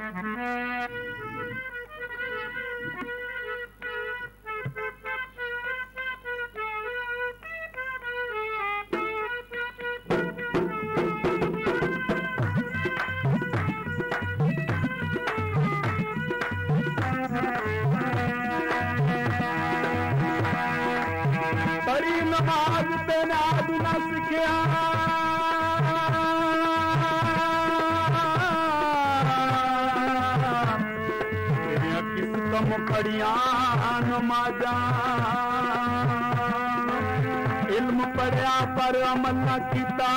बड़ी नमाज ते नाद न सिखिया तेरिया किस कम पढ़िया नमाजा इल्म पढ़िया पर अमल न किता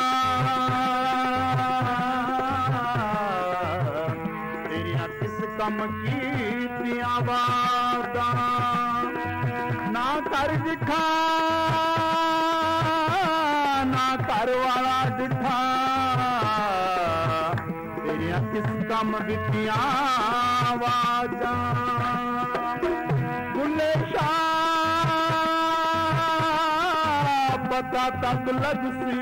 तेरिया किस कम कीतियां वादा ना कर दिखा ना कर वाला दिखा तेरिया किस कम दिखिया आवाजा बुले शाह पता तक लगसी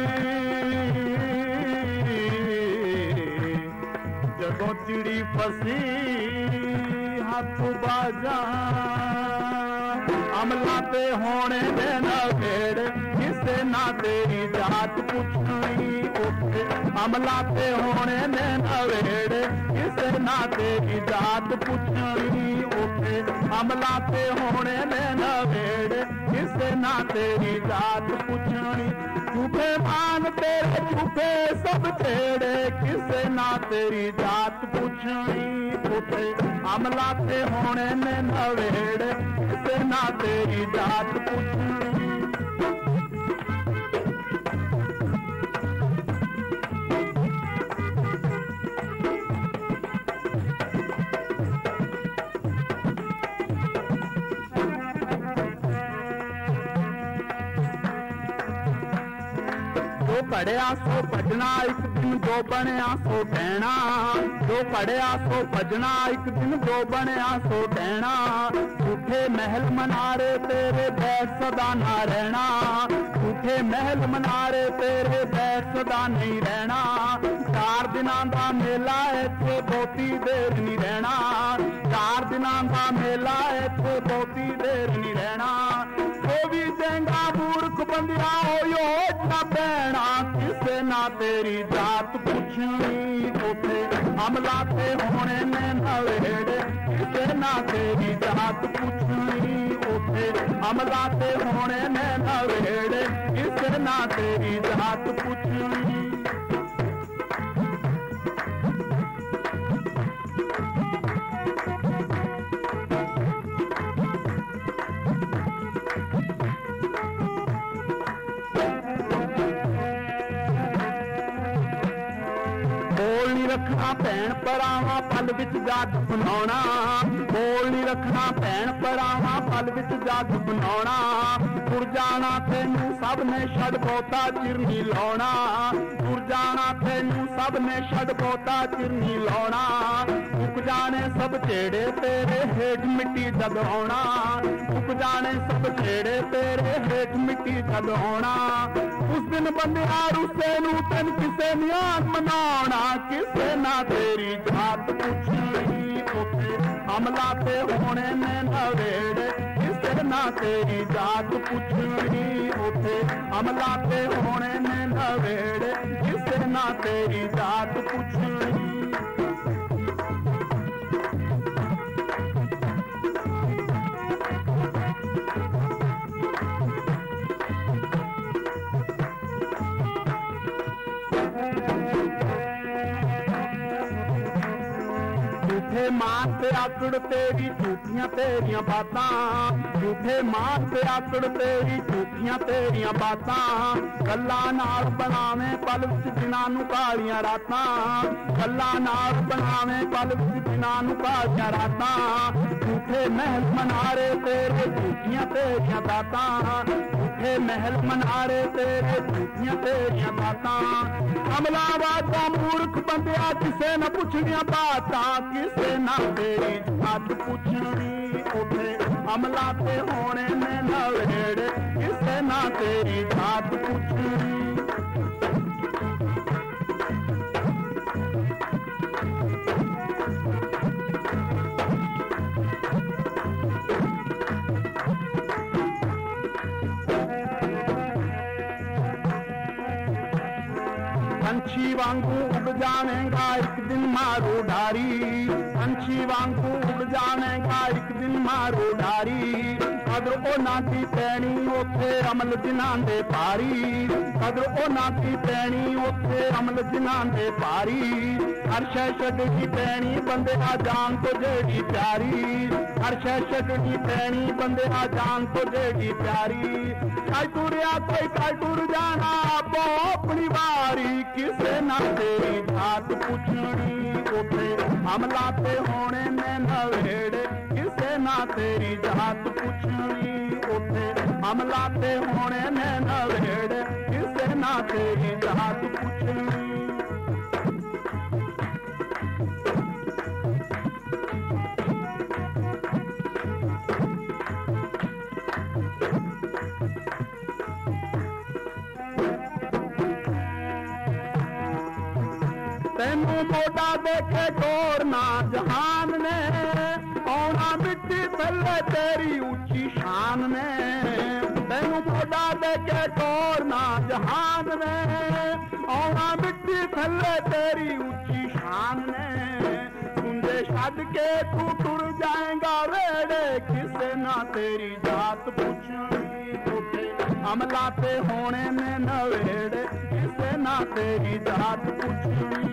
जदों चिड़ी फसी हाथ बाजा अमला ते होने देना भेड़ किसे ना तेरी जात पुछनी उठे अमला ते होने देना भेड़ किसे ना तेरी जात पुछनी उठे अमला ते होने देना भेड़ किसे ना तेरी जात पुछनी झूठे मान तेरे झूठे सब छेड़े किसे ना तेरी जात पुछनी उठे अमला ते होने देना भेड़ किसे ना तेरी जात पुछनी जो पढ़िया सो भजना एक दिन जो बनया सो कहना जो पढ़िया सो भजना एक दिन जो बनया सो कहना झूठे महल मनारे तेरे बैठ सदा ना रहना झूठे महल मनारे तेरे बैठ सदा नहीं रहना 4 दिनां दा मेला इत्थे बहुती देर नहीं रहना 4 दिनां दा मेला इत्थे बहुती देर नहीं रहना वो भी देंगा मूर्ख बंदिया हो योजना पैना किसे ना तेरी जात पुछनी उठे अमला ते होने ने नवेड़े किसे ना तेरी जात पुछनी उठे अमला ते होने ने नवेड़े किसे ना तेरी जात पुछनी बोल नहीं रखना भैन भरावां पल विच जग बनाउणा बोल नहीं रखना भैन भरावां पल विच जग बनाउणा तुर जाना तैनू सब ने छड़ बहुता चिर नहीं लाउणा तुर जाना तैनू सब ने छड़ बहुता चिर नहीं लाउणा मुक जाने सब छेड़े तेरे हेठ मिट्टी जग आउणा मुक जाने सब छेड़े तेरे हेठ मिट्टी जग आउणा उस दिन बंदिया रुसे नू तैन किसे न्यान मनाउणा किसे ना तेरी जात पुछनी उठे अमला ते होने ने नवेड़े किसे ना तेरी जात पुछनी उठे अमला ते होने ने नवेड़े किसे ना तेरी जात पुछनी झूठे मान पे आकड़ तेरी झूठियां तेरियां बातां झूठे मान पे आकड़ तेरी झूठियां तेरियां बातां गल्लां नाल बनावे पल विच दिनां नूं कालियां रातां गल्लां नाल बनावे पल विच दिनां नूं कालियां रातां झूठे महल मनारे तेरे झूठियां तेरियां बातां झूठे महल मनारे तेरे झूठियां तेरियां बातां अमला बातां मूर्ख बंदिया किसे न पुछणियां बातां किसे ना तेरी जात पुछनी उठे अमला ते होने ने नवेड़े किसे ना तेरी जात पुछनी वांगू उड़ जाएगा एक दिन मारो ढारी, पंछी वांगू उड़ जाएगा एक दिन मारो ढारी। कदर ओना दी पैनी उथे अमल जिन्हां दे पारी, कदर ओना दी पैनी उथे अमल जिन्हां दे पारी। हर शय छड्डनी पैनी बंदे आ जान तो जेड़ी प्यारी, हर शय छड्डनी पैनी बंदे आ जान तो जेड़ी प्यारी। कल टुरिया कोई कल टुर जाना आपो अपनी बारी, किसे ना तेरी जात पुछनी उथे हमला ते होने ने नवेड़े। किसे ना तेरी जात पुछनी उथे हमला ते होने ने नवेड़े। किसे ना तेरी जात पुछनी। तेनू मोटा देखे डोरना जहान ने, औना मिट्टी थल्ले तेरी ऊंची शान ने। तेनू मोटा देखे डोरना जहान ने, औना मिट्टी थल्ले तेरी ऊंची शान ने। सुंदे छड्ड के तू टुर जाएगा वेड़े, किसे ना तेरी जात पुछनी उठे हमला ते होने ने नवेड़े। किसे ना तेरी जात पुछनी।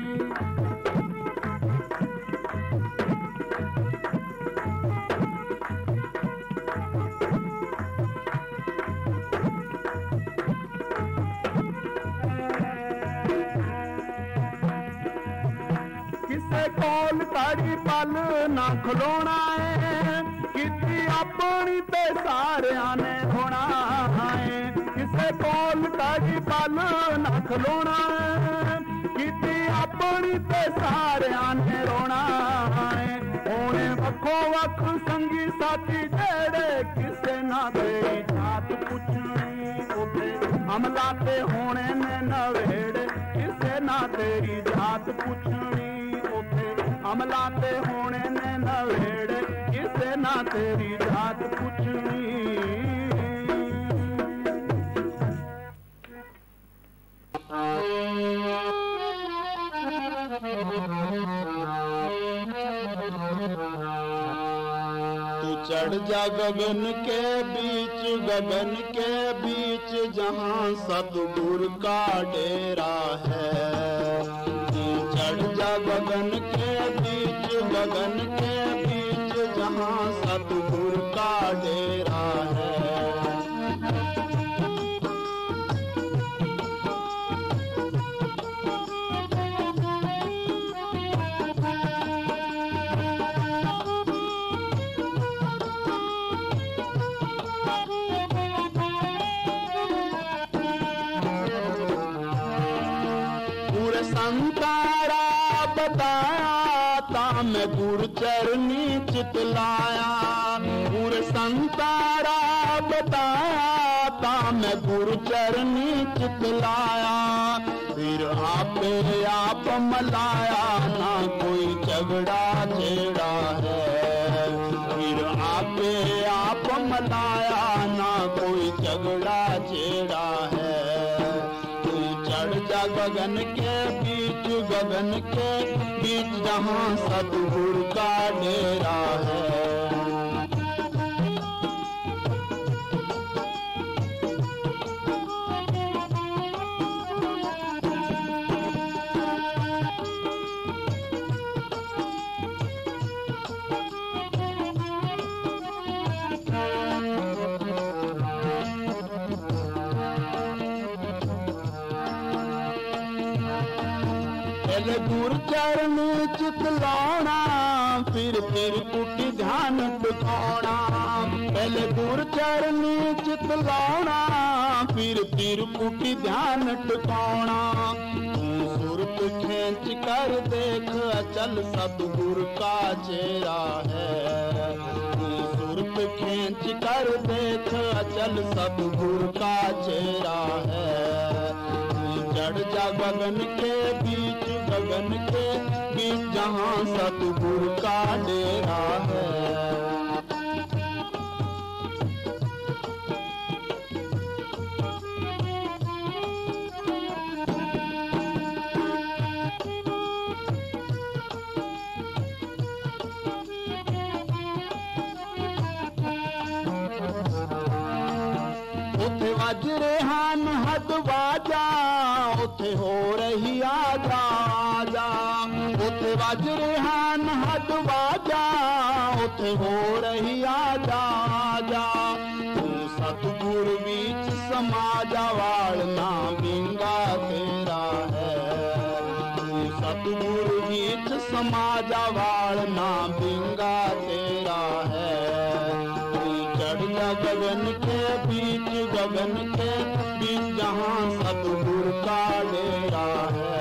किसे कोल ताड़ी पल ना खलोना है, किसी अपनी ते सारियां ने होना है। किसे कोल ताड़ी पल ना खलोना है, किसी अपनी ते सारियां ने रोना है। होने वक्खो वक्ख संगी साथी जेड़े, किसे ना तेरी जात पुछनी उठे हमला ते होने ने नवेड़े। किसे ना तेरी जात पुछनी हमला ते होने ने नवेड़े। किसे ना तेरी जात पुछनी। तू चढ़ जा गगन के बीच, गगन के बीच जहाँ सतगुरु का डेरा है। तू चढ़ जा गगन के बीच, गगन के बीच जहाँ सतगुरु का डेरा है। संतारा बताया ता मैं गुरु चरनी चितलाया। पूरे संतारा बताया ता मैं गुरु चरनी चितलाया। फिर आपे आप मलाया ना कोई झगड़ा छेड़ा है। फिर आपे आप मलाया ना कोई झगड़ा छेड़ा है। चढ़ जा गगन के बीच, गगन के बीच जहाँ सतगुरु का डेरा है। गुरु चरण चितलाना, फिर कुटी ध्यान टिकाना। पहले गुरु चरण चितलाना, फिर कुटी ध्यान टिकाना। सुरत खींच कर देख अचल सतगुरु का चेहरा है। सुरत खींच कर देख अचल सतगुरु का चेहरा है। चढ़ जा गगन के बीच, गगन के बीच जहाँ सतगुरु का डेरा है। ਵੱਜ ਰਿਹਾ ਨਹਦ ਵਾਜਾ ਉੱਥੇ ਹੋ ਰਹੀ ਆਜਾ ਆਜਾ ਉੱਥੇ ਵੱਜ ਰਿਹਾ ਨਹਦ ਵਾਜਾ ਉੱਥੇ ਹੋ ਰਹੀ ਆਜਾ ਆਜਾ ਤੂੰ ਸਤਿਗੁਰ ਵਿੱਚ ਸਮਾ ਜਾ ਵਾਲ ਨਾ ਬਿੰਗਾ ਤੇਰਾ ਹੈ ਤੂੰ ਸਤਿਗੁਰ ਵਿੱਚ ਸਮਾ ਜਾ ਵਾਲ ਨਾ ਬਿੰਗਾ ਤੇਰਾ ਹੈ गगन के बीच जहाँ सतगुर का डेरा है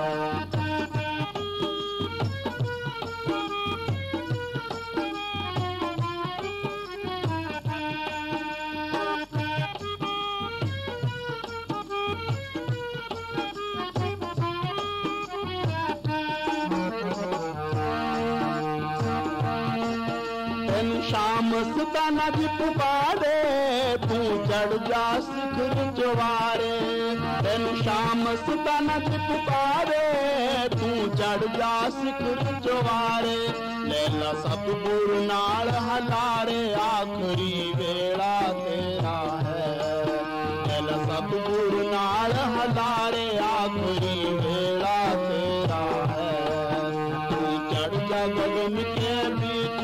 शाम सताना जी पुकारे तू चढ़ जा शिखर चवारे तेन शाम सताना जी पुकारे तू चढ़ जा शिखर चवारे लैला सतगुर नाल हलारे आखरी वेला तेरा है लैला सतगुर नाल हलारे आखरी वेला तेरा है तू चढ़ जा गगन के बीच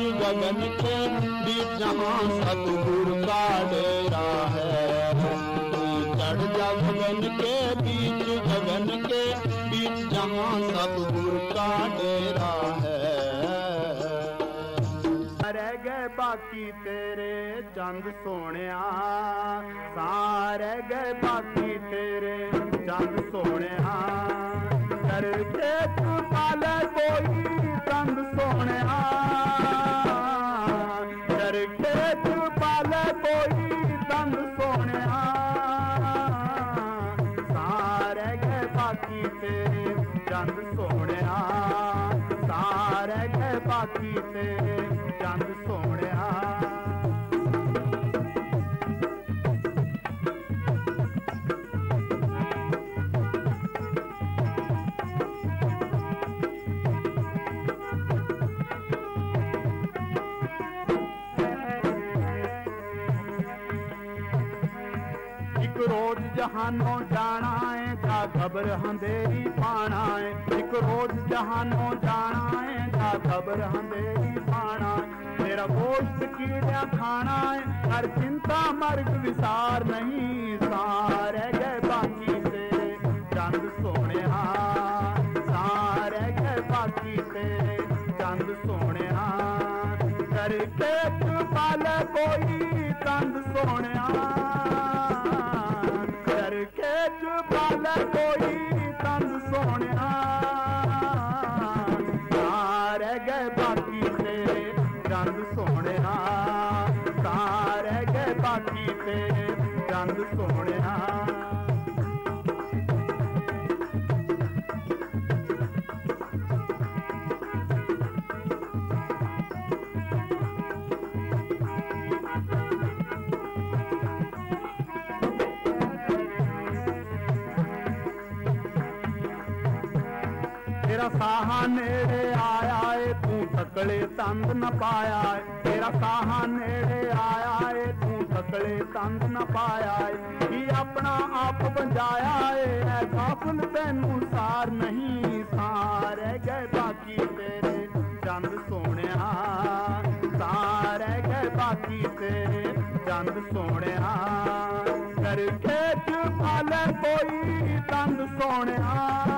जहाँ सतगुर का डेरा है तू चढ़ जा गगन के बीच जहाँ सतगुर का डेरा है रह गए बाकी तेरे चंद सोनिया सारे गए बाकी तेरे चंद सोनिया करके तू पाले कोई चंद सोनिया करके तू पाले कोई चंद सोनिया सारे गए बाकी तेरे चंद सोनिया सारे गए बाकी तेरे चंद सोनिया रोज जहानों जाना है जा खबर अंधेरी पाना है एक रोज जहानों जाना है जा खबर अंधेरी पाना है मेरा गोश्त कीड़िया खाना है हर चिंता मर्ग विसार नहीं सारे गए बाकी तेरे चंद सोने सारे गए बाकी तेरे चंद सोने करके तू पाले कोई चंद सोने करके तू पाले कोई चंद सोनिया सारे गए बाकी तेरे चंद सोनिया सारे गए बाकी तेरे चंद सोनिया तेरा साहा नेड़े आया है तू तकड़े तंद न पाया है तेरा साहा नेड़े आया है तू तकड़े तंद न पाया है कि अपना आप बंजाया है गाफिल तैनू सार नहीं सारे गए बाकी तेरे चंद सोनिया सारे गए बाकी तेरे चंद सोनिया करके तू पाले कोई चंद सोनिया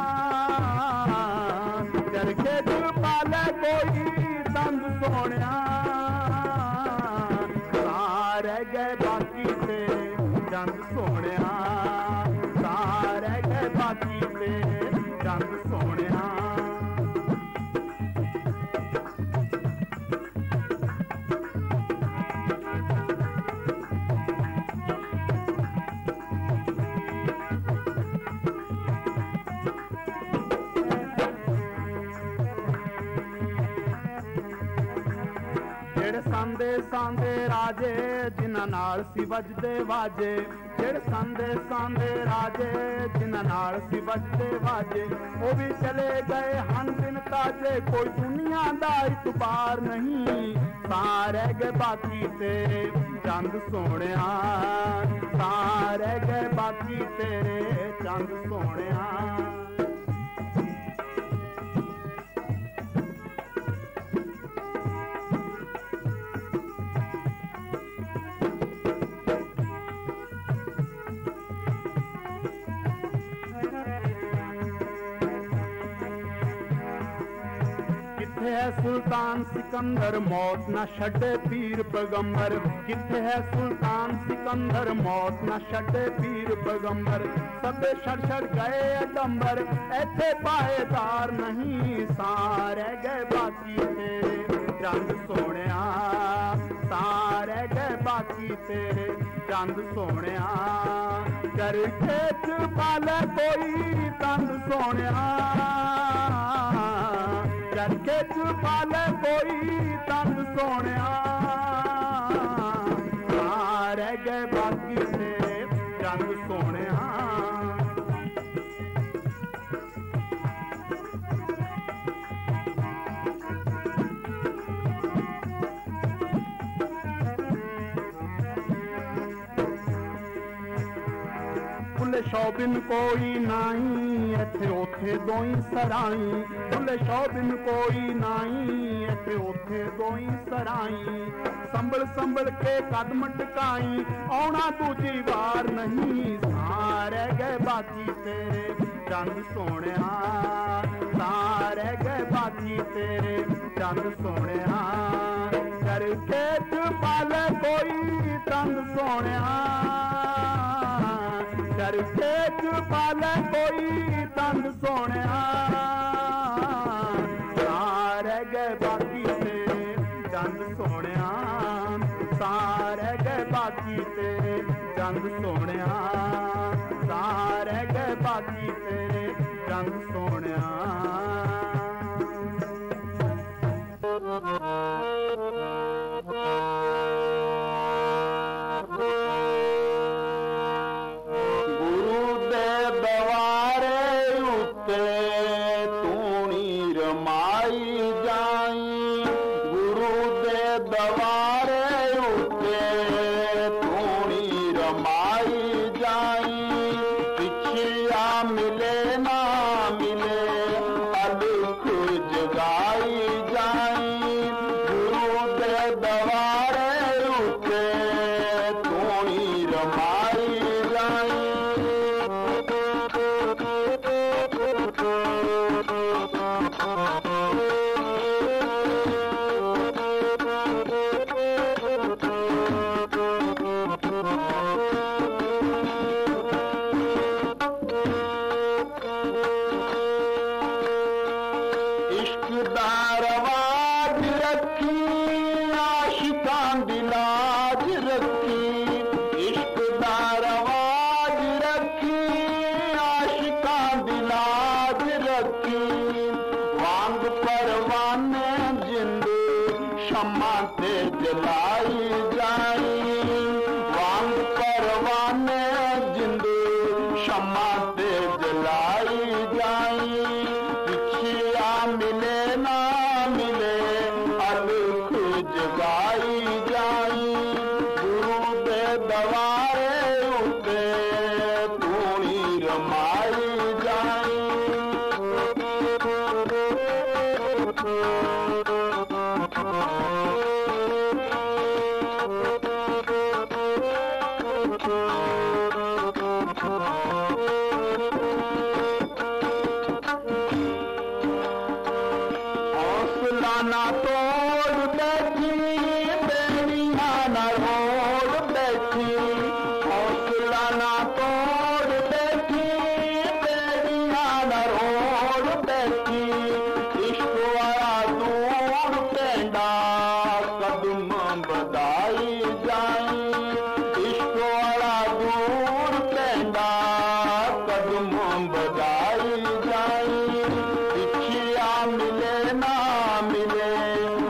करके तू पाले कोई चंद सोनिया सारे गए बाकी तेरे चंद सोनिया सारे गए बाकी तेरे चंद सोनिया सांदे सांदे राजे जिन्हां नाल सी वजदे वाजे जेड़े सांदे सांदे राजे जिन्हां नाल सी वजदे वाजे वो भी चले गए हन दिन ताजे कोई दुनिया दा इतबार नहीं सारे गए बाकी तेरे चंद सोनिया सारे गए बाकी तेरे चंद सोहणिया। किथे है सुल्तान सिकंदर मौत न छड़े पीर पैगंबर। किथे है सुल्तान सिकंदर मौत न छड़े पीर पैगंबर। सबे छड़ छड़ गए अडंबर ऐथे पाएदार नहीं। सारे गए बाकी तेरे चंद सोहणिया। सारे गए बाकी तेरे चंद सोहणिया। करके च पाले कोई तंद सोहणिया। करके च पाले कोई तंद सोहणिया। सारे गए बाकी तेरे चंद सोहणिया। फुल शौबिन कोई नाई इथे ओथे दोई सराई। फुल शौबिन कोई नाई इथे ओथे दोई सराई। संभल संभल के कदम टकाई आना दूजी बार नहीं। सारे गए बाकी तेरे चंद सोहणिया। सारे गए बाकी तेरे चंद सोहणिया। करके च पाले कोई तंद सोहणिया। करके च पाले कोई तंद सोहणिया। सारे गए बाकी तेरे चंद सोहणिया। सारे गए बाकी तेरे चंद सोहणिया। सारे गए बाकी तेरे चंद सोहणिया। बधाई जाई, पिछिया मिले ना मिले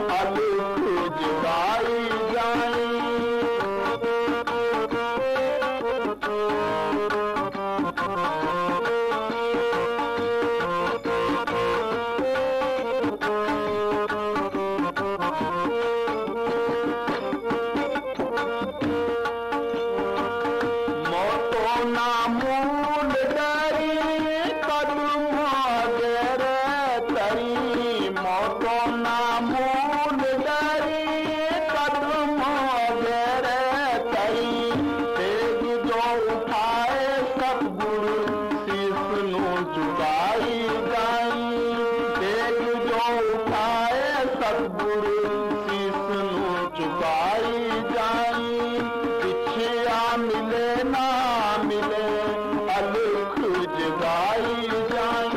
सतगुरु शीस नू झुकाई जाई। पिछे आ मिले ना मिले अलख जगाई जाई।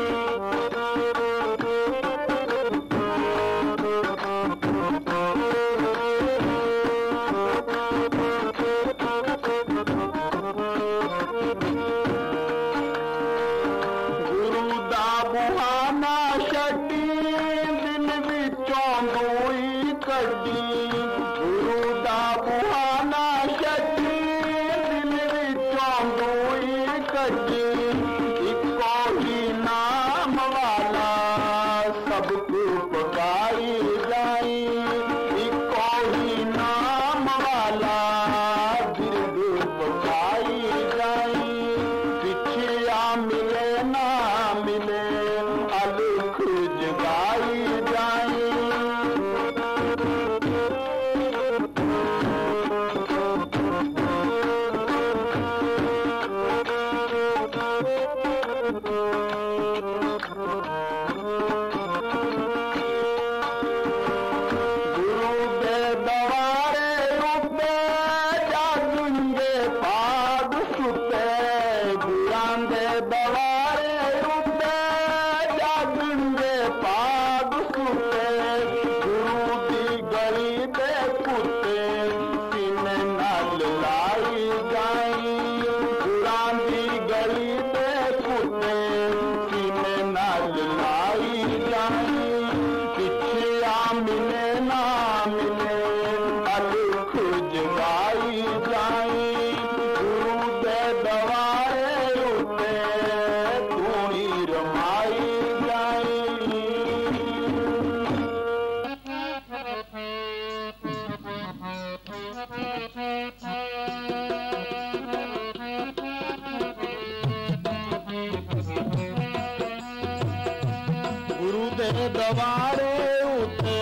दवारे उते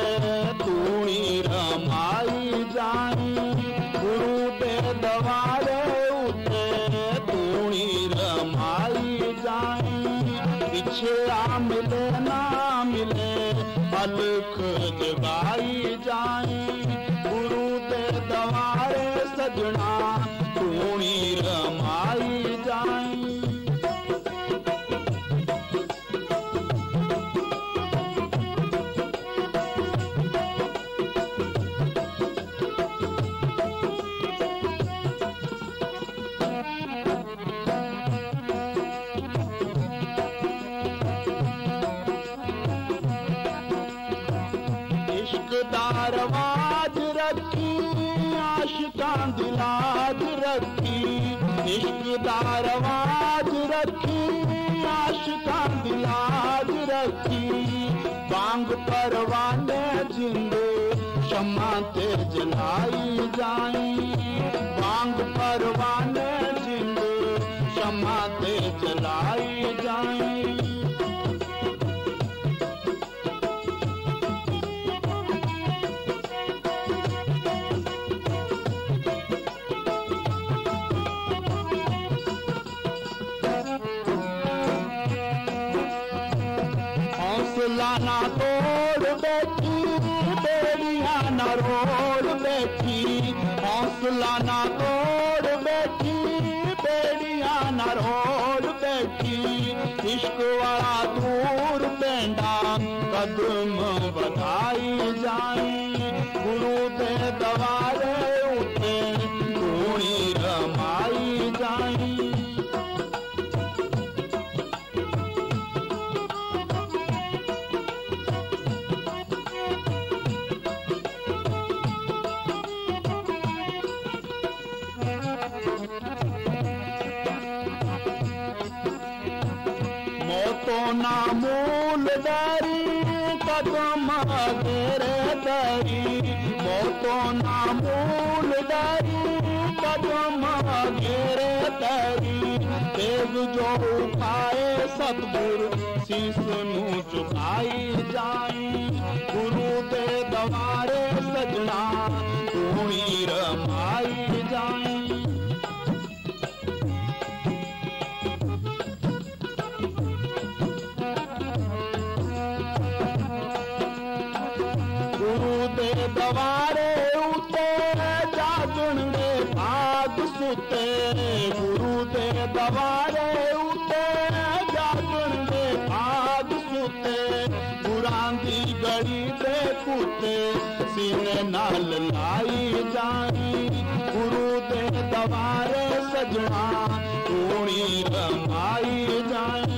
तूणी रमाई जाई। गुरु दे दवारे उते तूणी रमाई जाई। पीछे आ मिले ना मिले अलख जगाई जाई। गुरु दे दवारे सजना तूणी रमाई जाई। रवाज रखी आशिकां दी लाज रखी। इश्क रवाज रखी आशिकां दी लाज रखी। बांग परवाने जिंदे शम्मा ते जलाई जाई। बांग परवाने जिंदे शम्मा ते जलाई जाई। ना तोड़ बैठी बेड़ियां न रोड़ बैठी। हौसला ना तोड़ बैठी बेड़ियां न रोड़ बैठी। इश्क वाला दूर पेंडा कदम बढ़ाई जाई। गुरु दे दवारे उते तूणी रमाई जाई। तो ना मूल दारी कदम घेरे दरी। मोतो ना मूल दारी कदम घेरे दरी। तेज जो उठाए सतगुरु शीस नू झुकाई जाई। गुरु दे दवारे सजना तूणी रमाई जाई। दवारे उते जागण दे भाग सुते गुरु दे दवारे उते जागण दे भाग सुते गुरां दी गड़ी दे कुते सीने नाल लाई जाई गुरु दे दवारे सजना तूणी रमाई जाई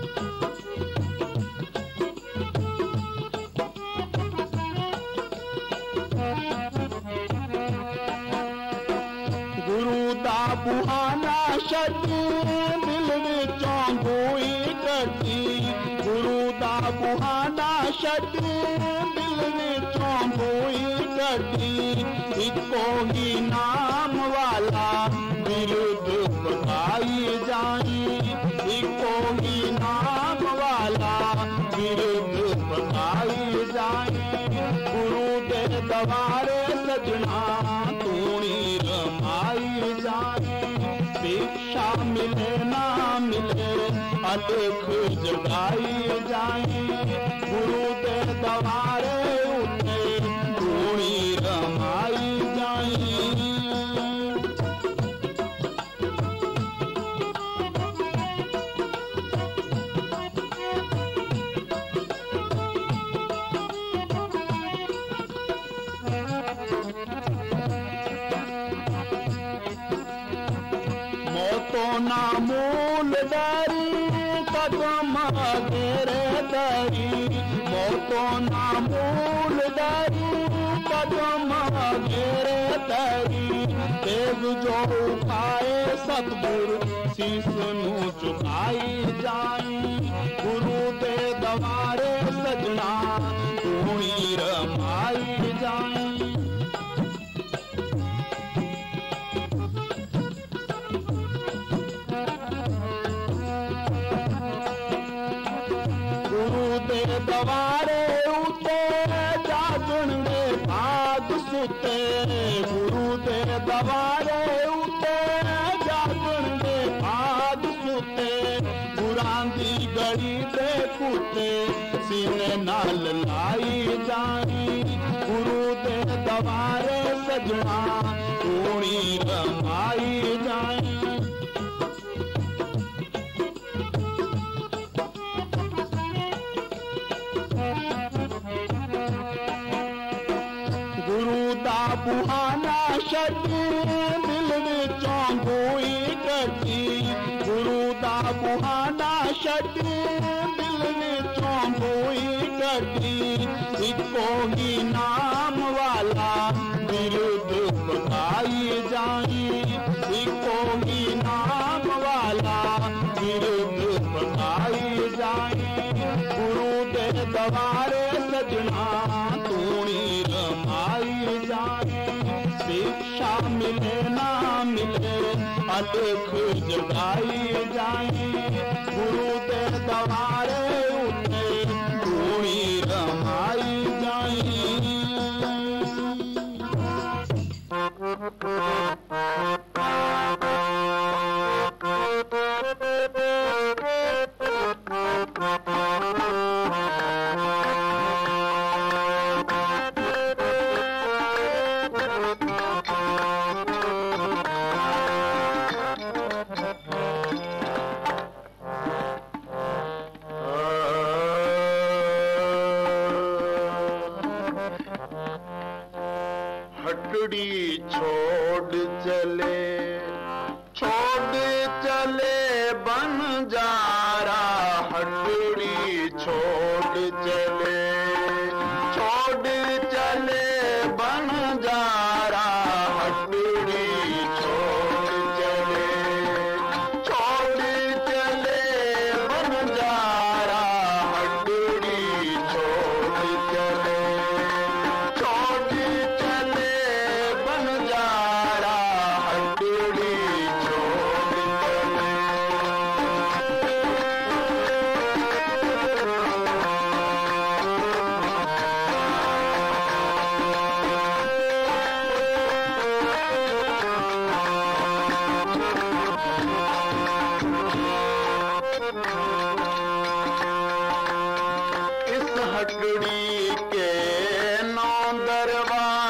बुहाना छड्डी दिल विचों गोई कड्डी गुरु दा बुहाना छड्डी दिल विचों गोई कड्डी इको ही नाम वाला विरुद्ध पकाई जाई इको ही नाम वाला विरुद्ध पकाई जाई गुरु दे दवारे सजना तूणी रमाई जाई भिक्षा मिले ना मिले अलख जगाई जाई गुरु दे दवारे उते तूणी रमाई जाई तो ना मूल दारी कदम घेरे दारी मोतो ना मूल दारी कदम घेरे दारी तेज जो उठाए सतगुर शीस नू झुकाई जाई गुरु दे दवारे सजना तूणी रमाई जाई दवारे उते जागण दे भाग सुते गुरु दे दवारे उते जागण दे भाग सुते गुरां दी गड़ी दे कुते सीने नाल लाई जाई गुरु दे दवारे सजना तूणी रमाई जाई बुहाना छड्डी दिल विचों गोई कड्डी गुरु दा बुहाना छड्डी दिल विचों गोई कड्डी इको ही नाम वाला विरुद्ध पकाई जाई इको ही नाम वाला विरुद्ध पकाई जाई गुरु दे दवारे सजना तूणी रमाई जाई भिक्षा मिले ना मिले अलख जगाई जाई गुरु दे दवारे उते तूणी रमाई जाई हटड़ी छोड़ चले बंजारा हटड़ी छोड़ चले बंजारा हटड़ी छोड़ चले बंजारा हटड़ी छोड़ चले बंजारा हटड़ी इस हटड़ी के नौ दरबार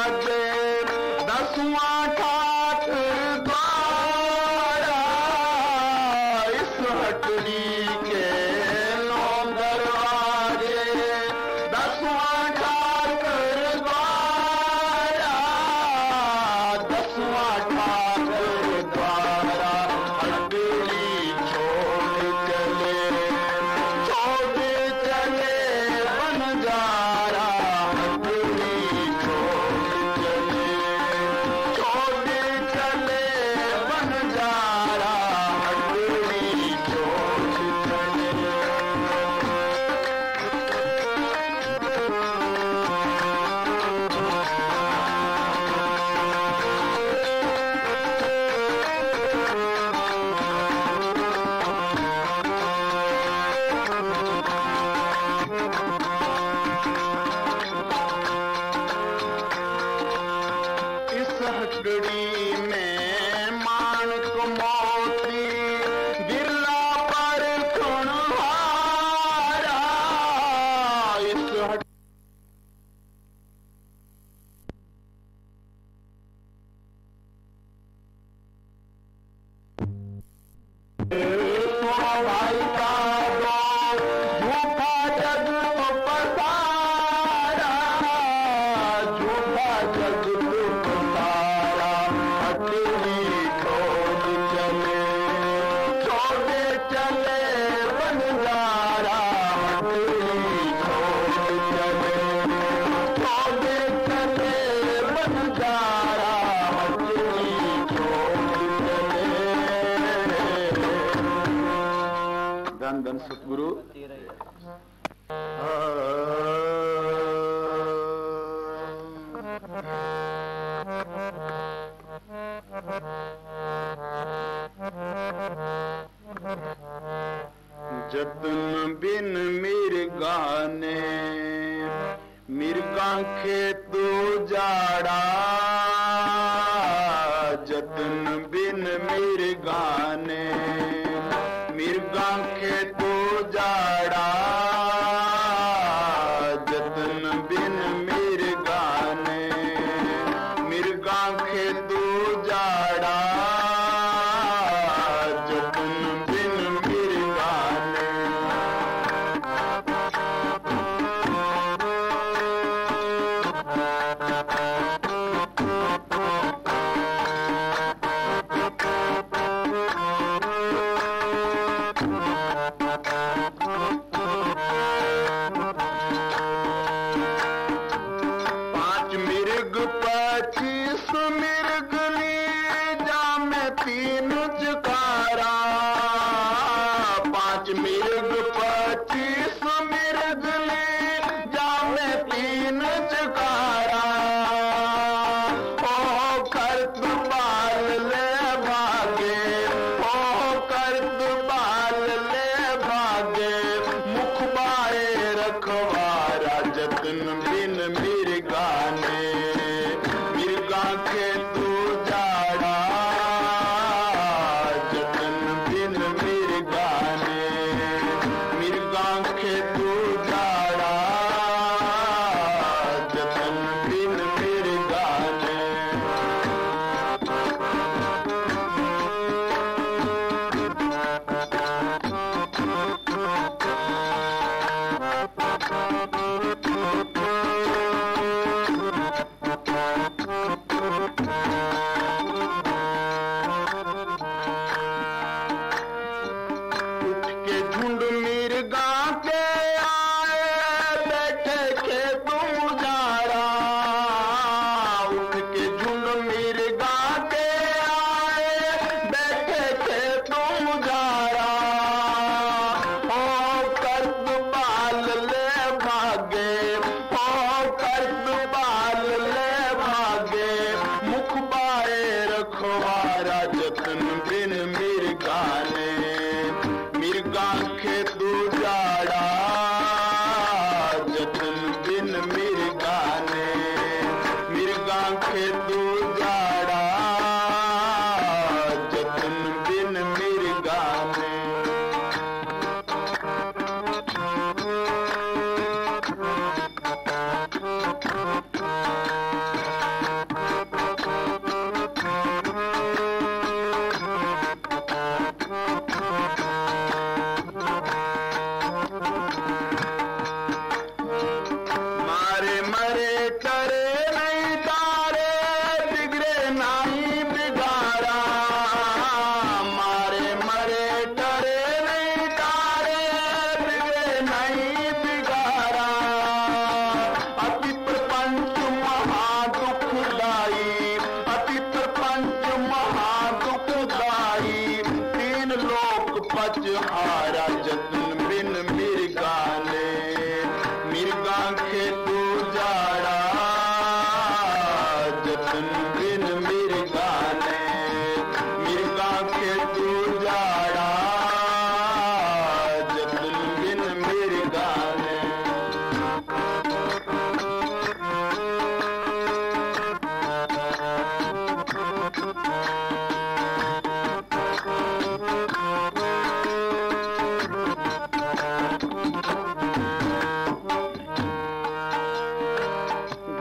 दसवां ठाकर द्वारा, दसवां ठाकर द्वारा हथेली छोड़ चले बनजारा, हथेली छोड़ चले बनजारा, हथेली छोड़ चले। इस हथकड़ी में माणक मोती गिरला पर खुनहारा, इस हट भाई का झूठा जग पसारा, झूठा जग पसारा, हथेली छोड़ चले बनजारा, हथेली छोड़ चले बनजारा, हथेली छोड़ चले। धन धन सतगुरु। जतन बिन मिर्गा ने मिर्गा खेत जाड़ा, जतन बिन मिर्गा ने मिर्गा खेत जाड़ा, जतन बिन मिर्गा ने मिर्गा खेत जाड़ा, जतन बिन मिर्गा ने। पांच मिर्ग 25 मिर्ग ली जामे 3 चकारा, पांच मिर्ग 25 मिर्ग ली जामे 3 चकारा, ओ करत बाल ले भागे, ओ करत बाल ले भागे, मुख बारे रखवारा, जतन बिन मिर्गा ने मिर्गा खेत जाड़ा, जतन बिन मिर्गा ने मिर्गा खेत जाड़ा, जतन बिन मिर्गा ने।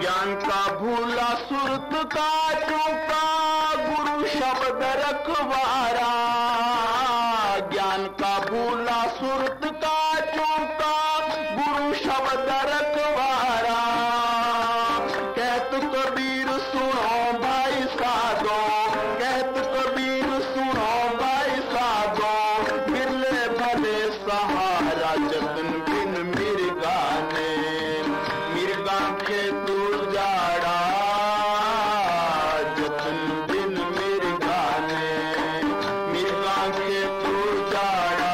ज्ञान का भूला सुरत का चूका गुरु शब्द रखवारा। ज्ञान का भूला सुरत का चूका गुरु शब्द रखवारा। कहत कबीर सुनो भाई साधो, कहत कबीर सुनो भाई साधो, मिले भले सहारा जतन बिन मिर्गा ने। मिर्गा के तू जाड़ा जतन बिन मिर्गा ने। मिर्गा के तू जाड़ा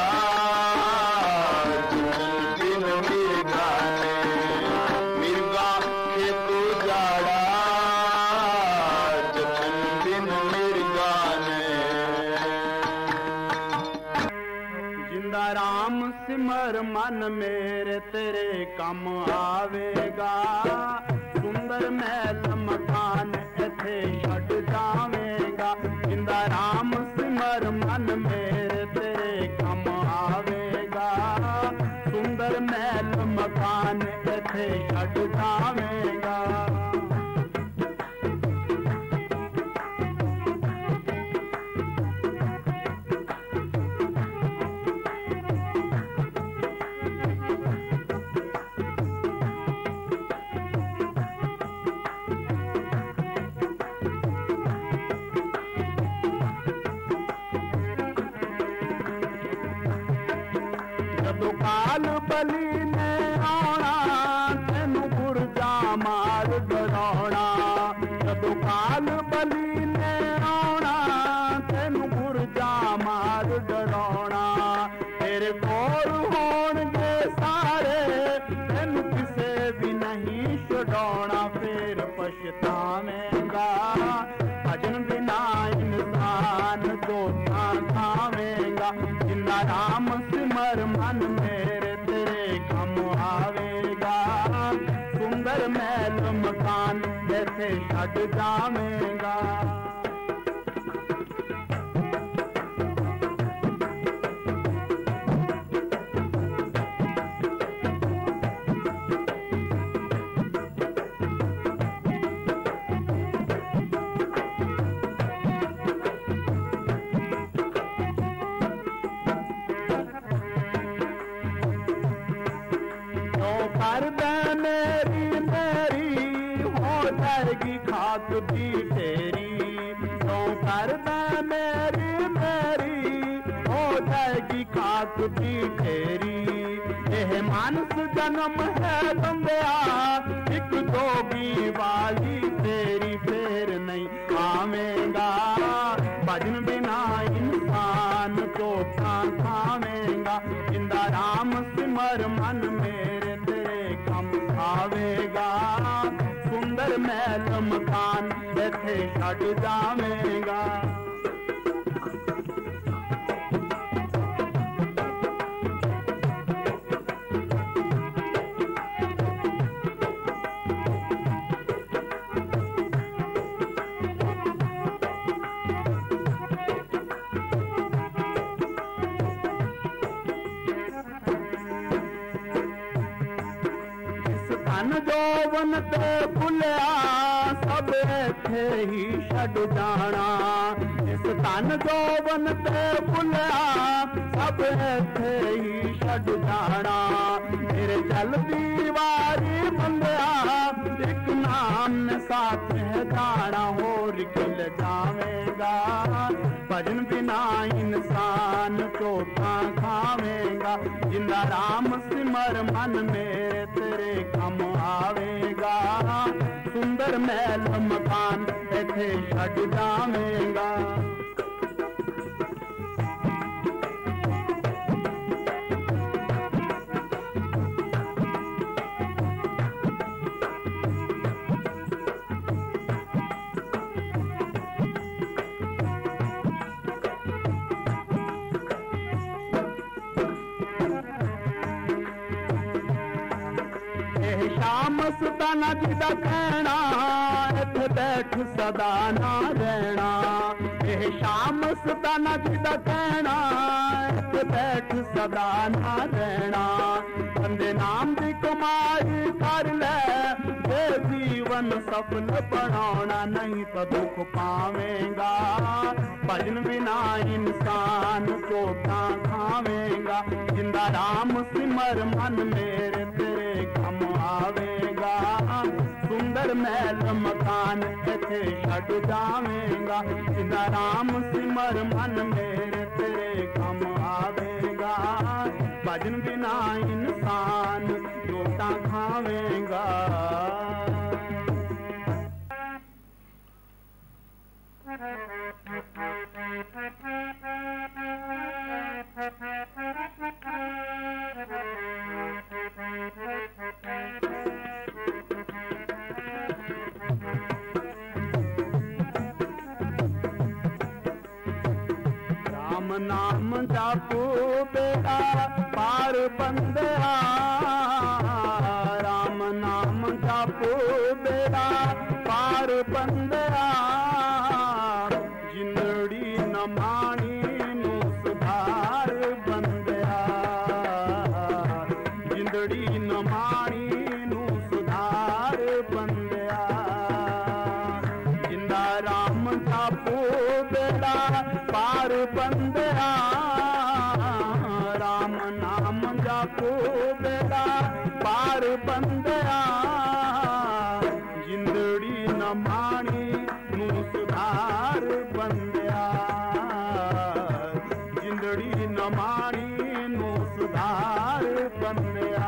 जतन बिन मिर्गा ने। मिर्गा के तू जाड़ा जतन बिन मिर्गा ने। जिंदा राम सिमर मन मेरे तेरे कम आवेगा। सुंदर महल मकान इथे छड़ जावेगा। जिंदा राम सिमर मन मेरे तेरे कम आवेगा। सुंदर महल मकान इथे छड़ जावेगा। जदों काल बली ने आना तेनू गुरजा मार डराउणा। जदों काल बली ने आना तेनू गुरजा मार डराउणा। तेरे कोल होणगे सारे तेनू किसे भी नहीं छुड़ाउणा। फिर पछतावेगा भजन बिना इंसान दोता खावेगा। जिंदा राम सिमर मन मेरे तेरे कम आवेगा। सुंदर महल मकान जैसे छड़ जावेगा। कर दे मेरी मेरी हो जाएगी खाक भी तेरी। तो कर दे मेरी मेरी हो जाएगी खाक भी तेरी। यह मानस जन्म है बंदिया एक जोगी वाली तेरी। फिर नहीं आवेगा भजन बिना इंसान चोटा खावेगा। जिंदा राम सिमर मन मेरे तेरे कम आवेगा। सुंदर महल मकान इथे छड़ जावेगा। धन जोवन ते भुलिया सब इथे ही छड़ जाना। इस धन जोवन ते भुलिया सब इथे ही छड़ जाना। मेरे चलदी वारी बंदिया एक नाम ने साथ है जाना। होर किल जावेगा भजन बिना इंसान चोटा खावेगा। जिंदा राम सिमर मन मेरे तेरे कम आवेगा। सुंदर महल मकान इथे छड़ जावेगा। शाम सुताना जी दा कहना इथे बैठ सदा ना रहना। यह शाम सुताना जी दा कहना इथे बैठ सदा ना रहना। बंदे नाम दी कमाई कर ले जीवन जीवन सफल बनाना, नहीं तो दुख पावेगा। भजन बिना इंसान चोटा खावेगा। जिंदा राम सिमर मन मेरे तेरे कम आवेगा। सुंदर महल मकान इथे छड़ जावेगा। जिंदा राम सिमर मन मेरे तेरे कम आवेगा। भजन बिना इंसान चोटा खावेगा। राम नाम जापो बेटा पार बंदया। राम नाम जापो बेटा पार बंदया। जिंदड़ी न माणी नू सुधार बंदया। जिंदड़ी न माणी नू सुधार बंदया। जिंदा राम जापो बेटा पार बंदया। राम नाम जापो बेटा पार बंदया। जिंदड़ी न माणी नू सुधार बंदया। जिंदड़ी न माणी नू सुधार बंदया।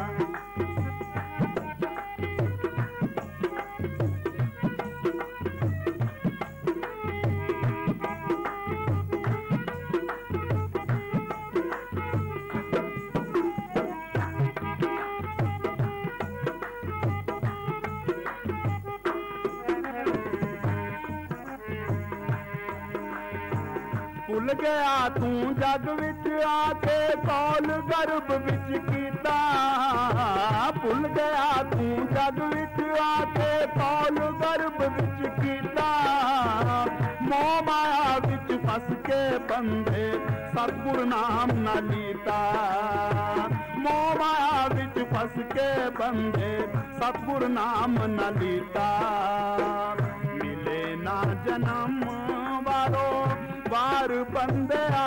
भुल गया तू जग विच आके कौल गर्भ विच कीता। भुल गया तू जग विच आके कौल गर्भ विच कीता। मोह माया विच फस के बंदे सतगुर नाम न लीता। मोह माया विच फस के बंदे सतगुर नाम न लीता। मिले ना जन्म वारो वार बंदया।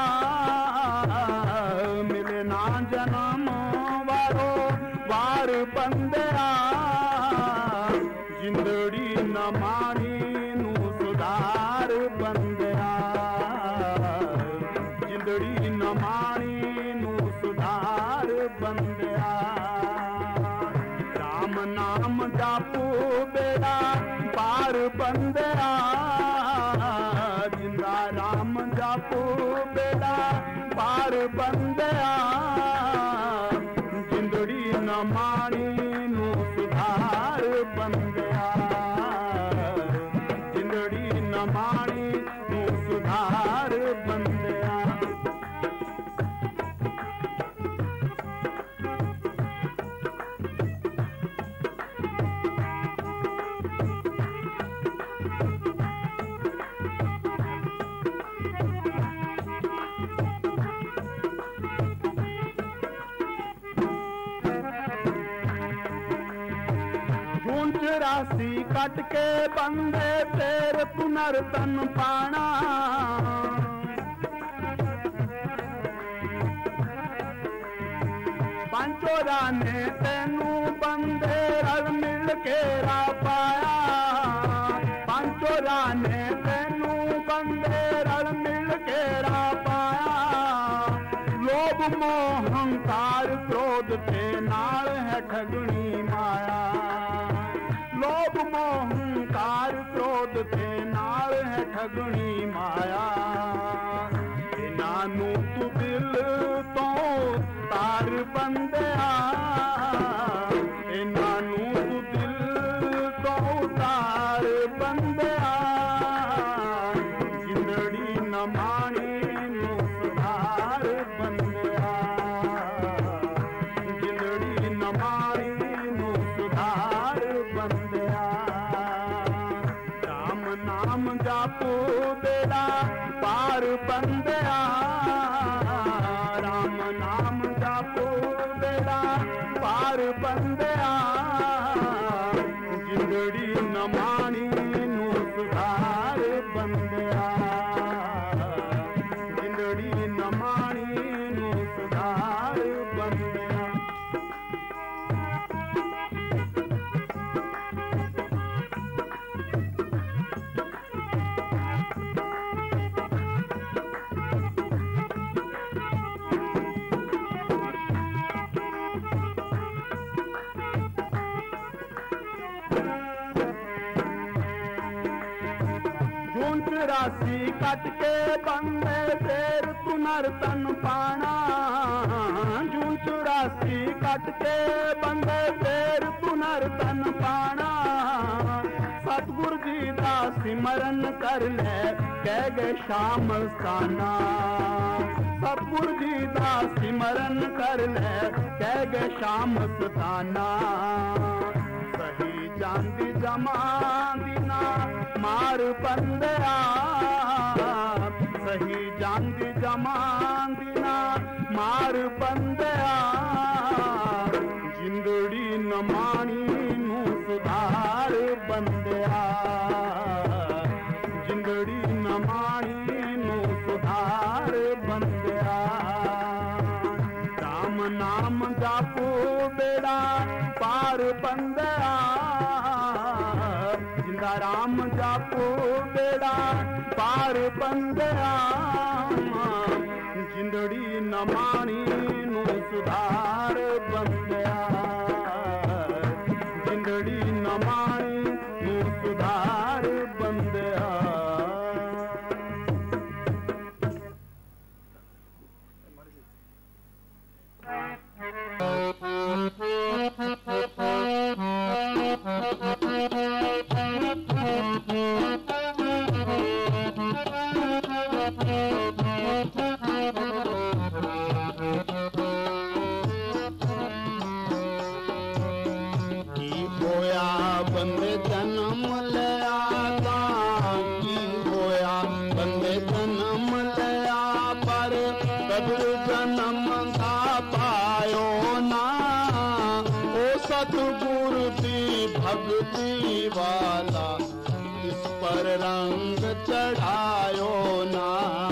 मिले ना जन्म वारो वार बंदया। जिंदड़ी न माणी नू सुधार बंदया। जिंदड़ी न माणी नू सुधार बंदया। राम नाम जापो बेड़ा पार बंदया। जिंदा राम जापो बेड़ा पार बंदया। जिंदड़ी न माणी नू सुधार बंदया। जिंदड़ी न माणी नू सुधार बंदया। राशि कट के बंदे तेर पुनर्तन पाना। पंचोरा ने तेनू बंदे रल मिल के रा पाया। पंचोरा ने तेनू बंदे रल मिल के रा पाया। लोभ मोह हंकार क्रोध के नाल है ठगनी माया। लोभ मोह हंकार क्रोध के नाल है ठगनी माया। इनानू तू दिल तो तार बंदया। इनानू तू दिल तो तार बंदया। जिंदड़ी न माणी नू सुधार बंदया। जिंदड़ी न माणी नू सुधार बंदया। राम नाम जापो बेड़ा पार बंदया। राम नाम जापो बेड़ा पार बंदया। जिंदड़ी चुरासी कट के बंदे फेर तू नर तन पाना। जून चुरासी कट के बंदे फेर तू नर तन पाना। सतगुर जी दा सिमरन कर ले कह गए शाम साना। सतगुर जी दा सिमरन कर ले कह गए शाम सताना। सही जांदी जमान दिना मार बंदया। सही जांदी जमान दिना मार बंदया। जिंदड़ी न मानी नू सुधार बंदया। जिंदड़ी न मानी नू सुधार बंदया। राम नाम जापो बेड़ा पार बंदया। जिंदा राम जापो बेड़ा पार बंदया। जिंदड़ी न मानी नू सुधार बंदया। जिंदड़ी न मानी नू सुधार बंदया। बंदे जन्म लिया की होया। बंदे जन्म लिया पर कदर जन्म दा पायो ना। ओ सतगुरु दी भक्ति वाला इस पर रंग चढ़ायो ना।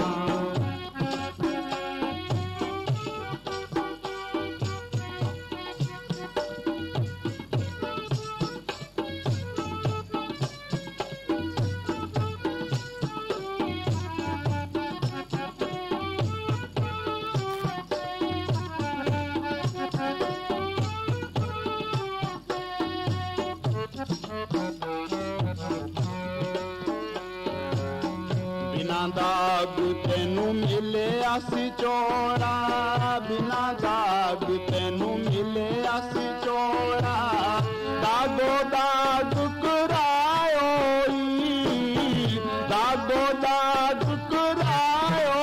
बिना दाग तेनू मिले आसी चोरा। बिना दाग तेनू मिले आसी चोरा। दागो दाग करायो। दागो दाग करायो।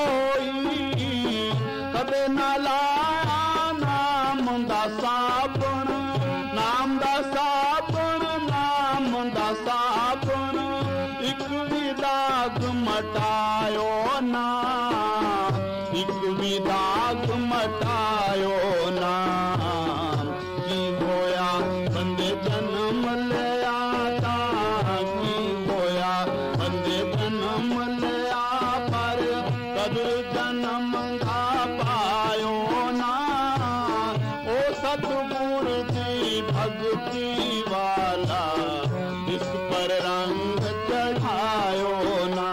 कदे ना लाया नाम दा साबण। नाम दा साबण। नाम दा साबण। एक भी दाग मटायो ना। एक भी दाग मटायो ना। की होया बंदे जन्म लिया की होया। बंदे जन्म लिया पर कदर जन्म दा पायो ना। ओ सतगुर दी भक्ति वाला इस पर रंग चढ़ायो ना।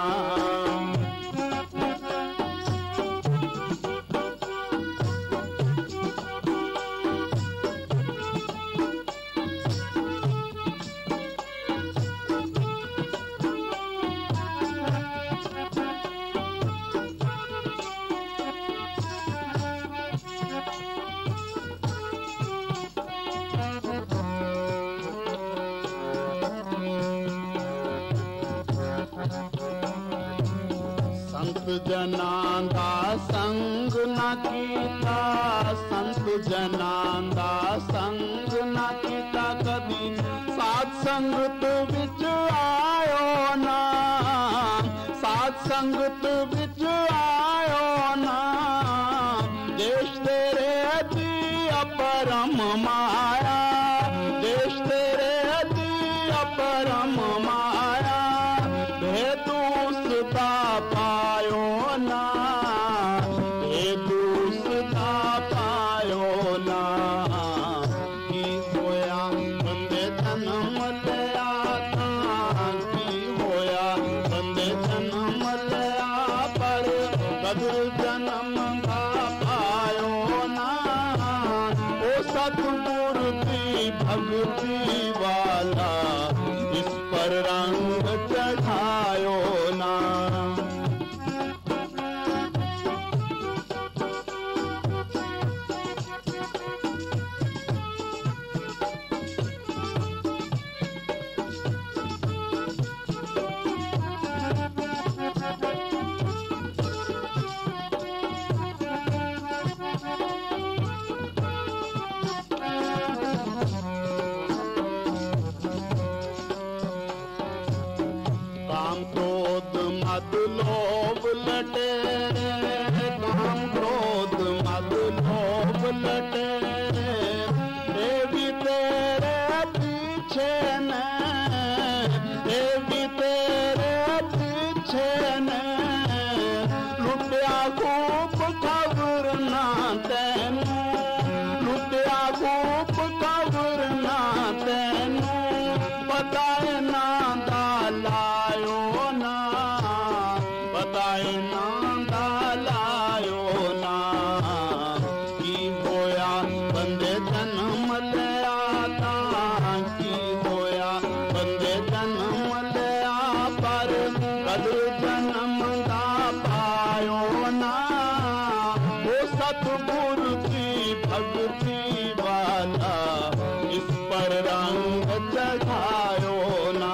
संत जनां दा संग ना कीता। संत जनां दा संग ना कीता। कदी साध संगत विच आयो ना। साध संगत विच आयो ना। देश तेरे दी अपरम माया। देश तेरे दी अपरम माया। भेदू सदा पायो ना। भेदू सदा पायो ना। की होया बंदे जन्म लिया की होया। बंदे जन्म लिया पर कदर जन्म दा पायो ना। ओ सतगुरु दी भक्ति वाला इस पर रंग चढ़ायो ना। मद लोभ लटे, काम क्रोध मद लोभ लटे, ये भी तेरे पीछे न, ये भी तेरे पीछे न, लुटिया खूब खबर ना तेनू, लुटिया खूब खबर ना तेनू, बताए ना दालायो ना, बताए ना दालायो ना, की होया बंदे जन्म लिया ता, की होया बंदे जन्म लिया पर कदर जन्म दा पायो ना, वो सतगुरु की भक्ति वाला इस पर रंग चढ़ायो ना।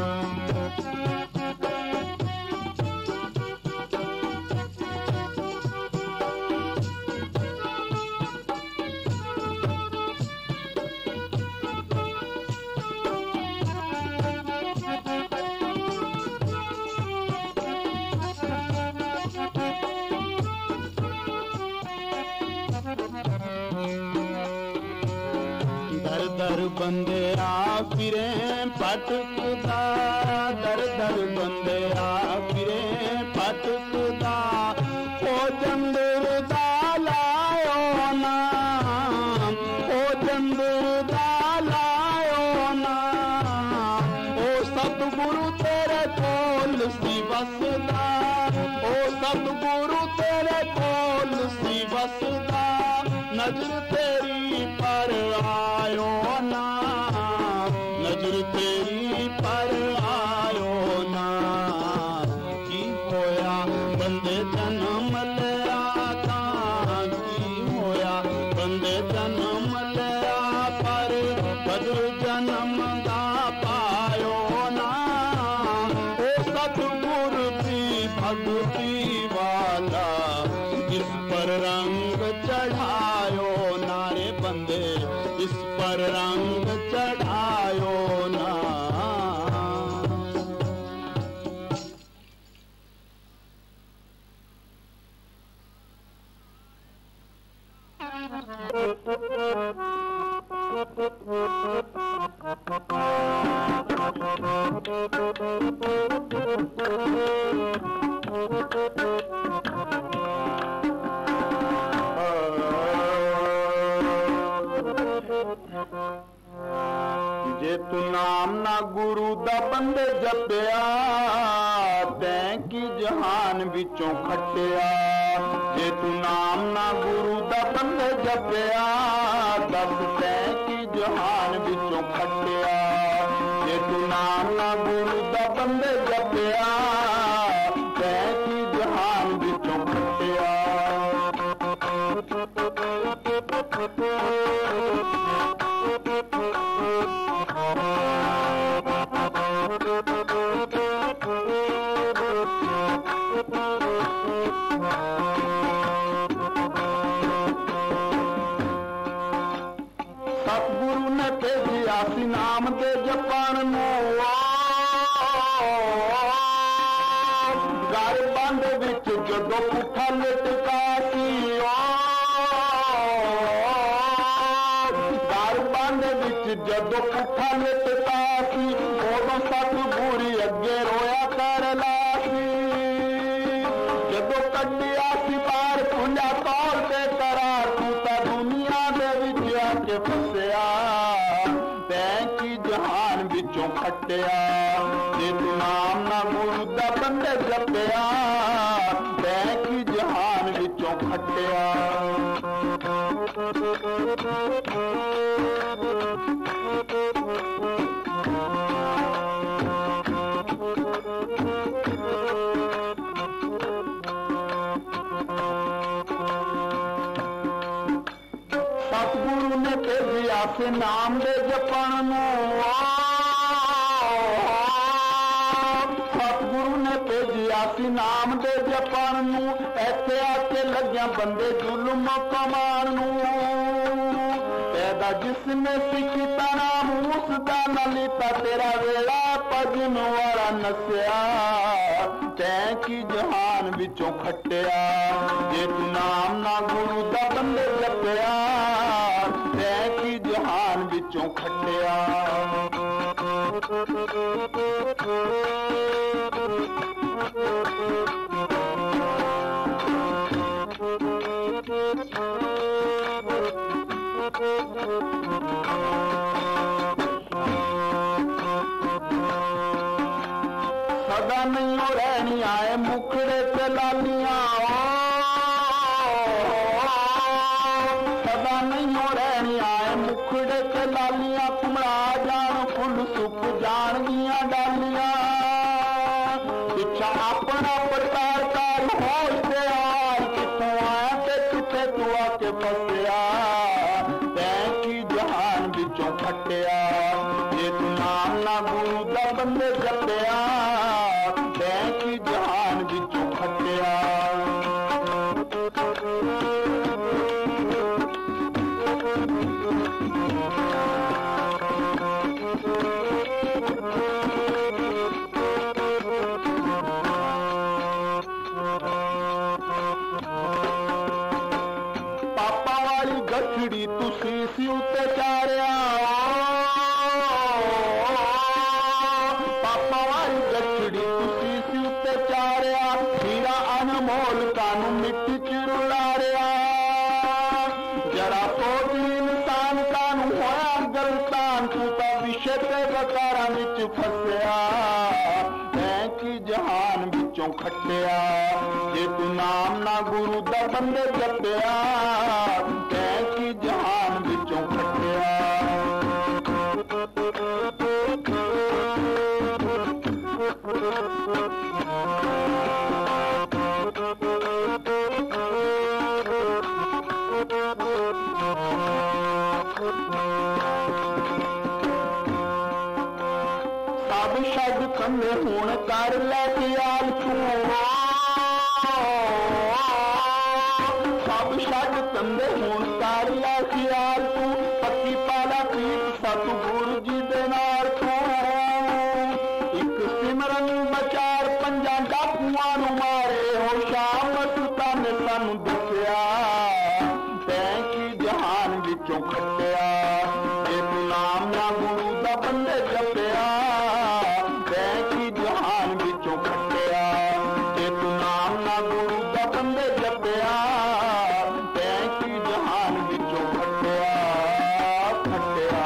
दर दर बंदे आ फिरे पटकदा, दर दर बंदे आ फिरे पटकदा, ओ जंदर दा लायो ना, ओ जंदर दा लायो ना, ओ सतगुरु तेरे कोल सी बसदा, ओ सतगुरु तेरे कोल सी बसदा, नजर तेरी पर आयो ना, नजर तेरी पर आयो ना, की होया बंदे जन्म लिया ता, की होया बंदे जन्म लिया पर बदल जन्म दा पायो ना, ओ सतगुरु की भक्ति वाला इस पर रंग चढ़ायो नारे बंदे, इस पर रंग चढ़ायो ना। जे तू नाम ना गुरु दा बंदे जपया, तैं की जहान विचों खटिया, जे तू नाम ना गुरु दा बंदे जपया, दस तैं की जहान विचों खटिया, जे तू नाम ना गुरु दा बंदे जपया, तैं की जहान विचों खटिया। सतगुरु ने भेजिया सी नाम दे जपण नूं, घर बंद विच जदों पुठा लटका सी, घर बंद विच जदों पुठा लटका सी, उदों सतगुरु अगे रोया कर ला सी, जदों कड्डिया सी बाहर खुलिया तौर ते करा, तू तां दुनिया दे विच आके फसिया, तैं की जहान विचों खटिया, जे तू नाम ना गुरु दा बंदे जपया, तैं की जहान विचों खटिया। सतगुरु ने भेजिया से नाम दे जपण नूं, सतगुरु ने भेजिया सी नाम दे जपण नूं, इत्थे आके लग्या बंदे जुल्म कमाण नूं, पैदा जिसने सिखी नाम उसका न लीता तेरा वेड़ा भजन वाला नसिया तैं की जहान विचों खट्टिया जे तू नाम ना गुरु दा बंदे जपिया तैं की जहान विचों खट्टिया सदा नहीं रहनी आए मुखड़े ते लालियां सदा नहीं रहनी आए मुखड़े ते लालियां कुमड़ा जान फुल सुख जान दियां डालियां पिछा अपना प्रकार कार होश दे हाल कितों आया ते किथे तू आके फसिया तैं की जहान विचों खट्टिया जे तू नाम ना गुरु दा बंदे जपिया तैं की जहान विचों खट्टिया पापा वाली गठड़ी तुसी सी उत्ते चारिया पापा वाली गठड़ी तुसी सी उत्ते चारिया हीरा अनमोल कानू मिट्टी च रुलारिया जरा तो इंसान कानू होया गलतान तू ता विषय ते बकारा विच फसिया तैं की जहान विचों खट्टिया जे तू नाम ना गुरु दा बंदे जपिया तैं की जहान विचों खट्टिया सब शब्द कंदे हुण कर लै ख्याल तू सब शब्द कंदे हुण कर लै ख्याल तू पक्की पाला प्रीत सतगुरु जी दे नाल तू एक सिमरन बचार पंजा डाकुआं नूं मारे हो शाम सुता ने सानू दसिया तैं की जहान विचों खट्टिया जे तू नाम ना गुरु दा बंदे जपिया तैं की जहान विचों खट्टिया जे तू नाम ना गुरु दा बंदे जपिया तैं की जहान विचों खट्टिया खट्टिया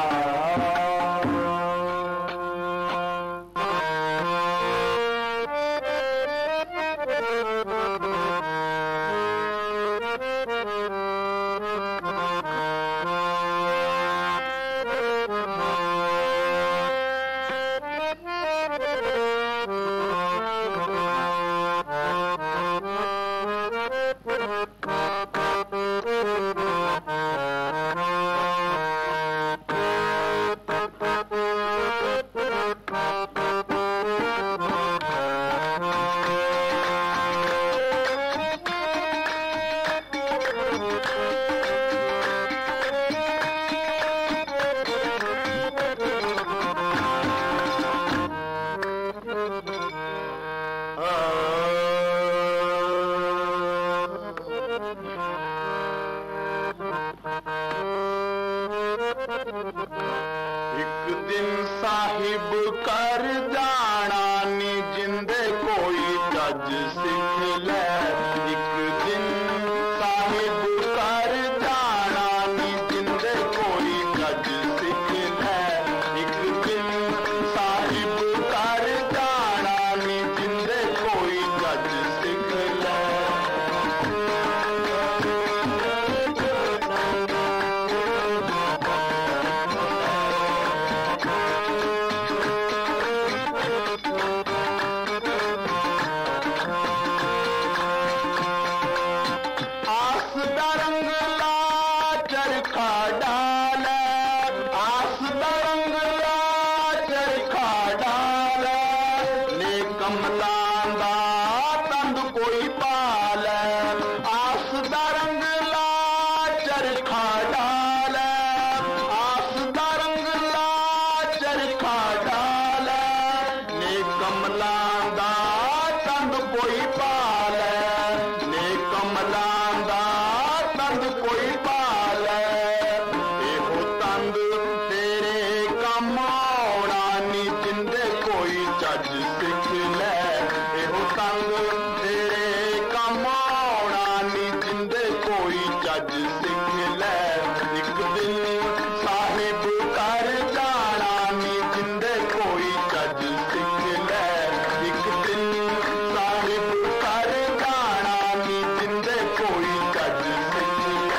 एक दिन साहिब कर जाना नी जिंदे कोई जज सिख ले एक दिन साहिब कर जाना नी जिंदे कोई जज सिख ले एक दिन साहिब कर जाना नी जिंदे कोई जज सिख ले कमलां दा तंद कोई पाले, ने कमलां दा तंद कोई पाले, एहो तंद तेरे कम आउणा नी जिंदे कोई चज सिख ले, एहो तंद तेरे कम आउणा नी जिंदे कोई चज सिख ले, एक दिन साहिब कर जाना नी जिंदे कोई चज सिख ले, एक दिन साहिब कर जाना नी जिंदे कोई चज सिख ले।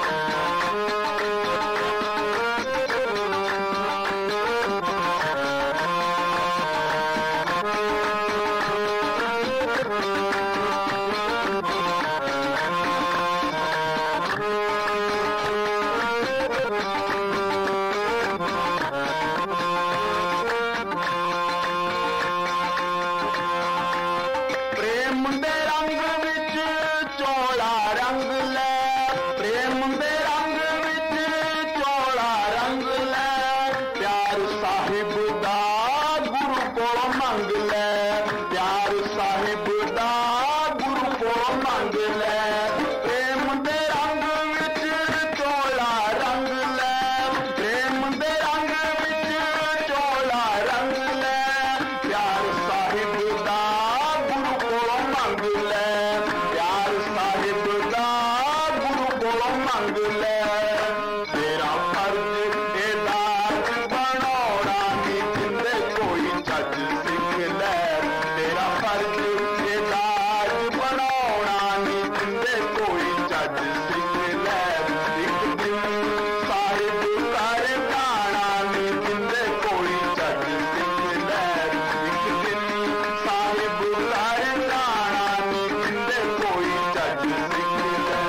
प्रेम दे रंग विच चोला रंग ले, प्रेम दे रंग विच चोला रंग ले, प्यार साहिब दा गुरु को मंग ले, प्यार साहिब दा गुरु को मंग ले, प्रेम दे रंग विच चोला रंग ले, प्रेम दे रंग विच चोला रंग ले, प्यार साहिब दा गुरु को मंग ले, प्यार साहिब दा गुरु को मंग ले, तेरा फर्ज इलाज बनाउणा नी जिंदे कोई चज सिख ले, तेरा फर्ज इलाज बनाउणा नी जिंदे कोई चज सिख ले, एक दिन साहिब कर जाना नी जिंदे कोई चज सिख ले, एक दिन साहिब कर जाना नी जिंदे कोई चज सिख ले।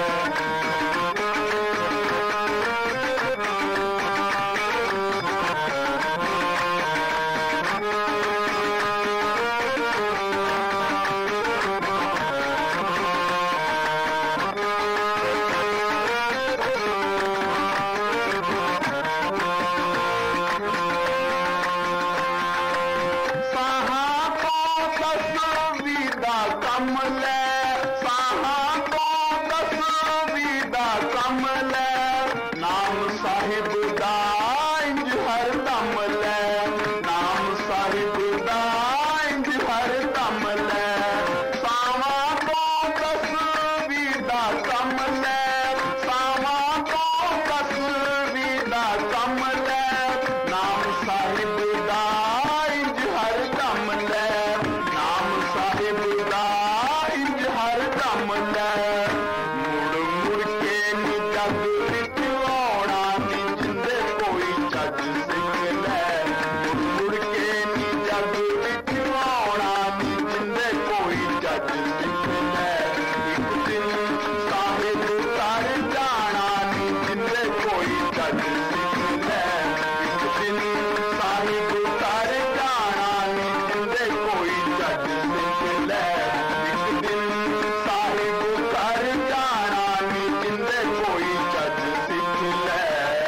साहा को तस्वीर दा कम ले, साहा को तस्वीर दा कम ले, नाम साहिब दा इंज हर दम ले, नाम साहिब दा इंज हर दम ले, सावा को तस्वीर दा कम ले, सावा को तस्वीर दा कम ले, नाम साहिब दा इंज हर दम ले, नाम साहिब दा इंज हर दम ले, मुड़ मुड़ के नी जग विच आउणा नी जिंदे कोई चज सिख ले, मुड़ मुड़ के नी जग विच आउणा नी जिंदे कोई चज सिख ले, एक दिन साहिब कर जाना नी जिंदे कोई चज सिख ले, एक दिन साहिब कर जाना नी जिंदे कोई चज सिख ले, एक दिन साहिब कर जाना नी जिंदे कोई चज सिख ले।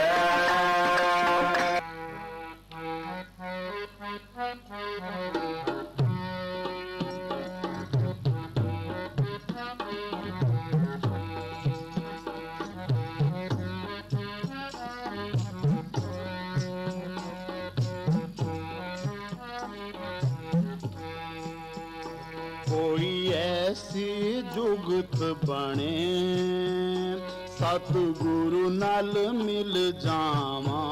कोई ऐसी जुगत बने सतगुरु नल मिल जावा,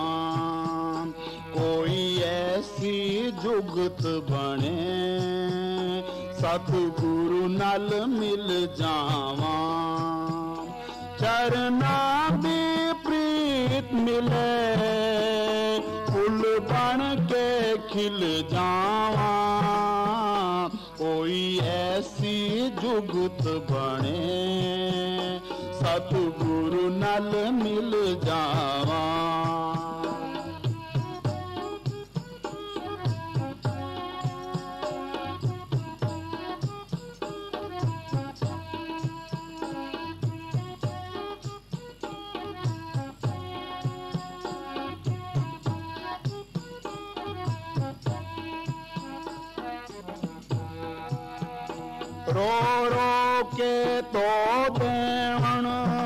कोई ऐसी जुगत बने सतगुरु नल मिल जावा, चरना भी प्रीत मिले फूल बन के खिल जावा, कोई ऐसी जुगत बने सतगुरु नल मिल जावा। रो रो के तो देवण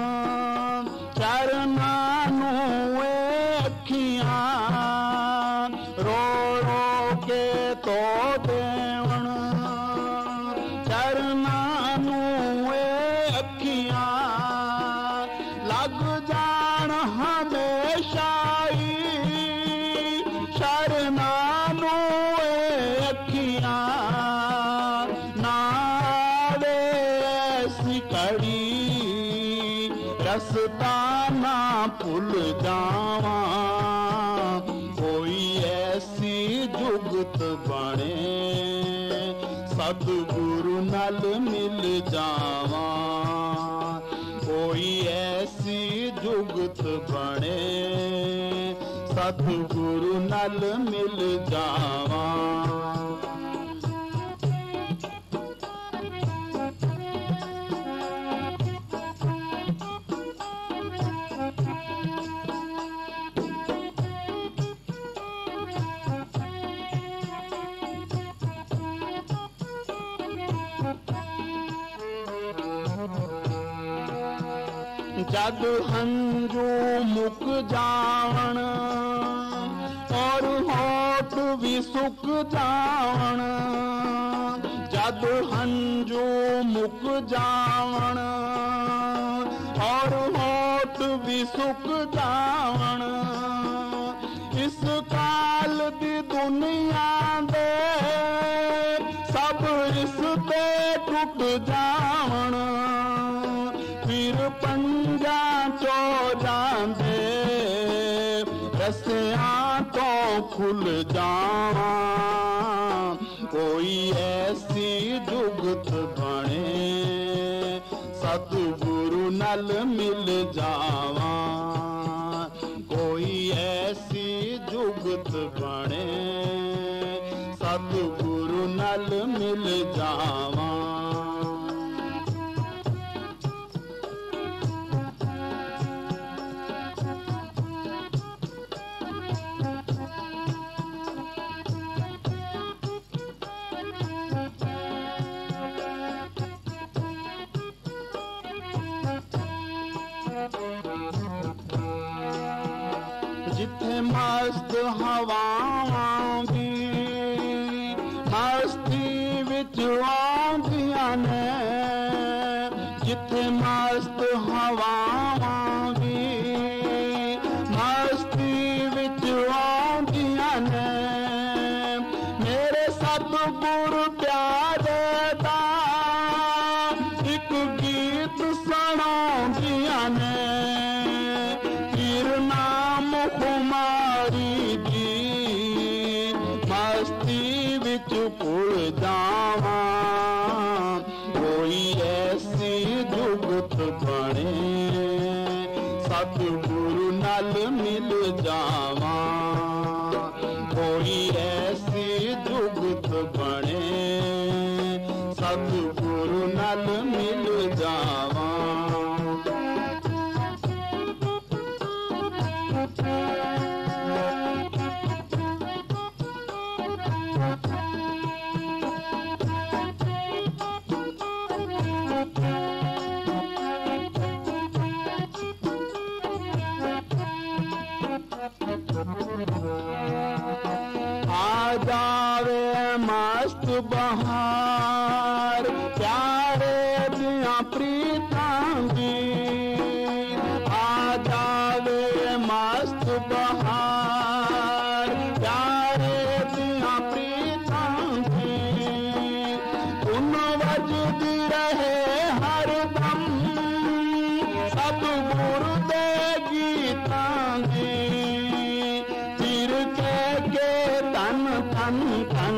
चरनां नूं अखियां, रो रो के तो देवण चरनां नूं अखियां, लग जाण हमेशा शरनां नूं अखियां, ना आवे ऐसी घड़ी रस्ता ना भुल जावां, कोई ऐसी जुगत बने सतगुरु नाल मिल जावां, कोई ऐसी जुगत बने सतगुरु नाल मिल जावां। जद हंजू मुक जावण और होठ भी सुक जावण, जद हंजू मुक जावण और होठ भी सुक जावण, इस काल दी दुनिया दे सब रिश्ते टूट जावण, फिर पंजा चो जांदे रस्सियां तो खुल जावां, कोई ऐसी जुगत बने सतगुरु नाल मिल जावां, कोई ऐसी जुगत बने सतगुरु नाल मिल जावां। जिथे मस्त हवावां भी मस्ती विच आउंदियां ने, जिथे मस्त हवावां भी मस्ती विच आउंदियां ने, मेरे सतगुरु प्यारे दा एक गीत सुणाउंदियां ने, कुमारी दी मस्ती विच भुल जावां, कोई ऐसी जुगत बने सतगुरु नाल मिल जावां, कोई ऐसी जुगत बने सतगुरु नाल मिल जावां। आ जावे मस्त बहार प्यारे दियां प्रीतां दी, आ जावे मस्त बहार प्यारे दियां प्रीतां दी, धुन वजदी रहे हर दम सतगुरु दे गीतां दी, तन तन तन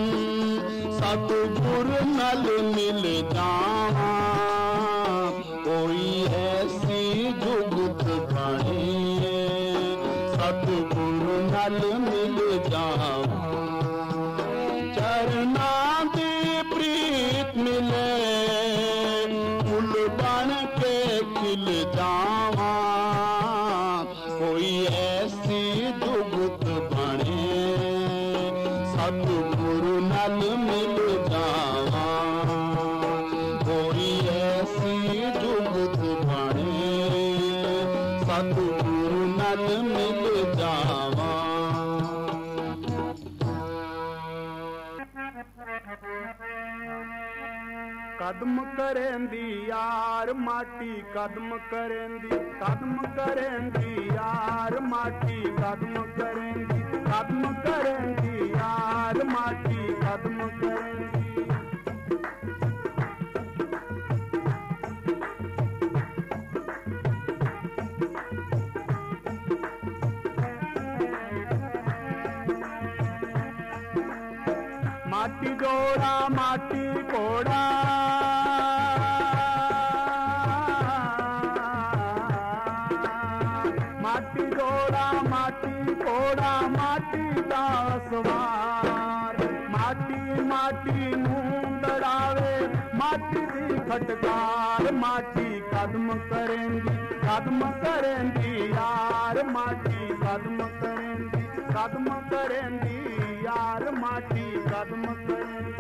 सतगुरु नाल मिल जावां, कोई ऐसी जुगत बने सतगुरु नाल मिल जावां, चरनां दी प्रीत मिले फुल बन के खिल जावां, कोई ऐसी जुगत बने सतगुरु नाल मिल जावां। कदम करेंदी यार माटी कदम करेंदी यार माटी कदम करेंदी यार माटी कदम करेंदी। माटी जोड़ा माटी कोड़ा माटी जोड़ा माटी कोड़ा माटी दा सवार माटी माटी मुंदड़ावे माटी दी खटकार माटी कदम करेंदी यार माटी कदम करेंदी यार माटी कदम करेंदी।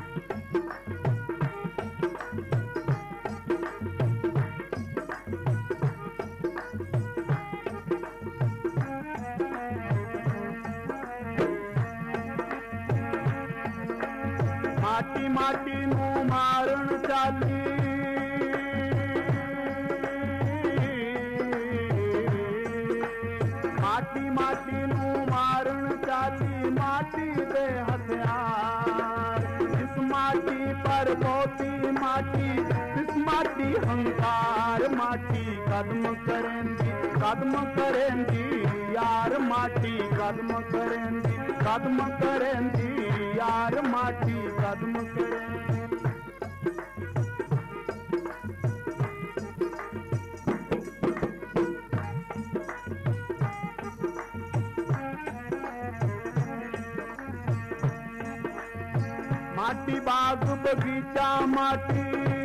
माटी माटी नू मारण चाली माटी माटी नू मारण चाली माटी दे हथियार इस माटी पर मोती माटी इस माटी हंकार माटी कदम करेंदी यार माटी कदम करेंदी यार माटी कदम करेंदी। माटी बाग बगीचा माटी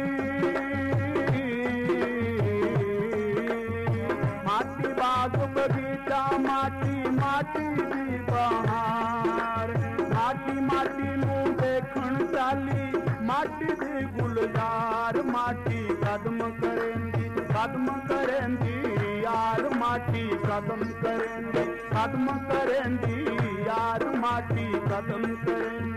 बाग बगीचा माटी माटी दी बहार माटी माटी नू देखण चाली माटी दी गुलजार माटी कदम करेंदी यार माटी कदम करेंदी यार माटी कदम करेंदी।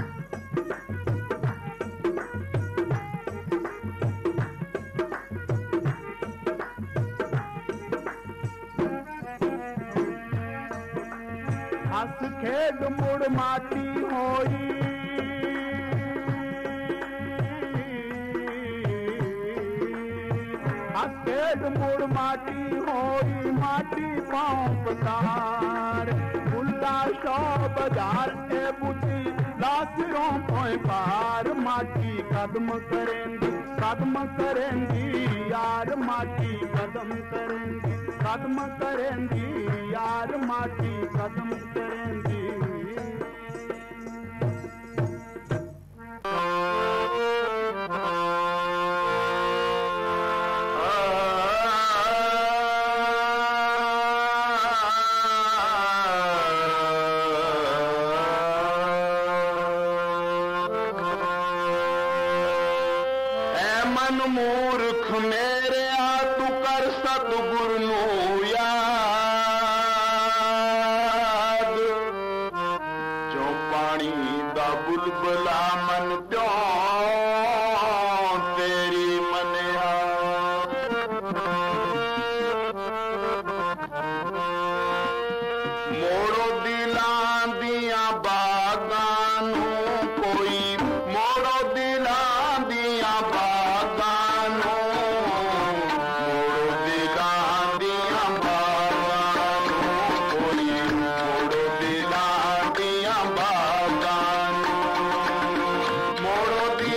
हस खेड मुड़ माटी होई हस खेड मुड़ माटी होई माटी पाँव पसार बुल्ला शो बाजार ए बुझी लासिरों पोए पार माटी कदम करेंदी यार माटी कदम करेंदी यार माटी कदम करेंदी। मन मूर्ख मेरे आ तू कर सतगुरु नू याद जो पानी दा बुलबुला मन प्यों तेरी मनिया मोड़ो दिलां दियां बागां नू कोई मोड़ो दिलां दियां मोड़ो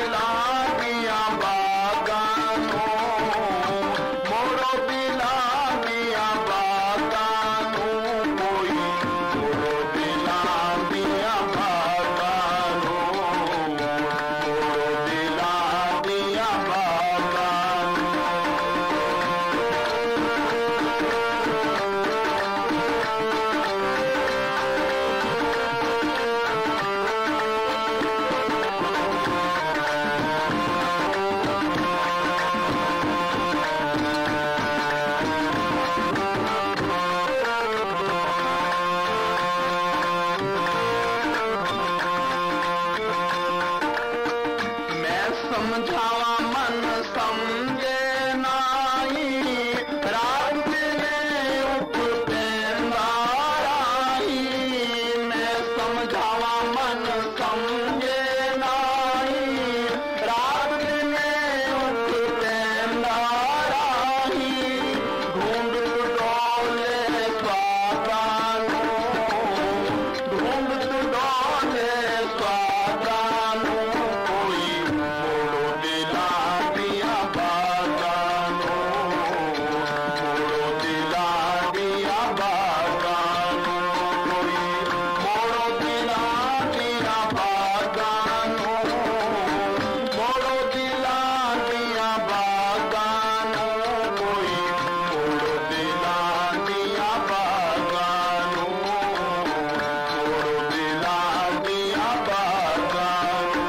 मन समझे नाही, रात दिन उठते नाराही, ढूंढ डोले स्वादानो, ढूंढ डोले स्वादानो, कोई मोड़ो दिला दिया बागानो, मोड़ो दिला दिया बागानो, कोई मोड़ो दिला दिया बागानो, मोड़ो दिला दिया बागानो, कोई मोड़ो दिला दिया बागानो, मोड़ो दिला दिया बागानो।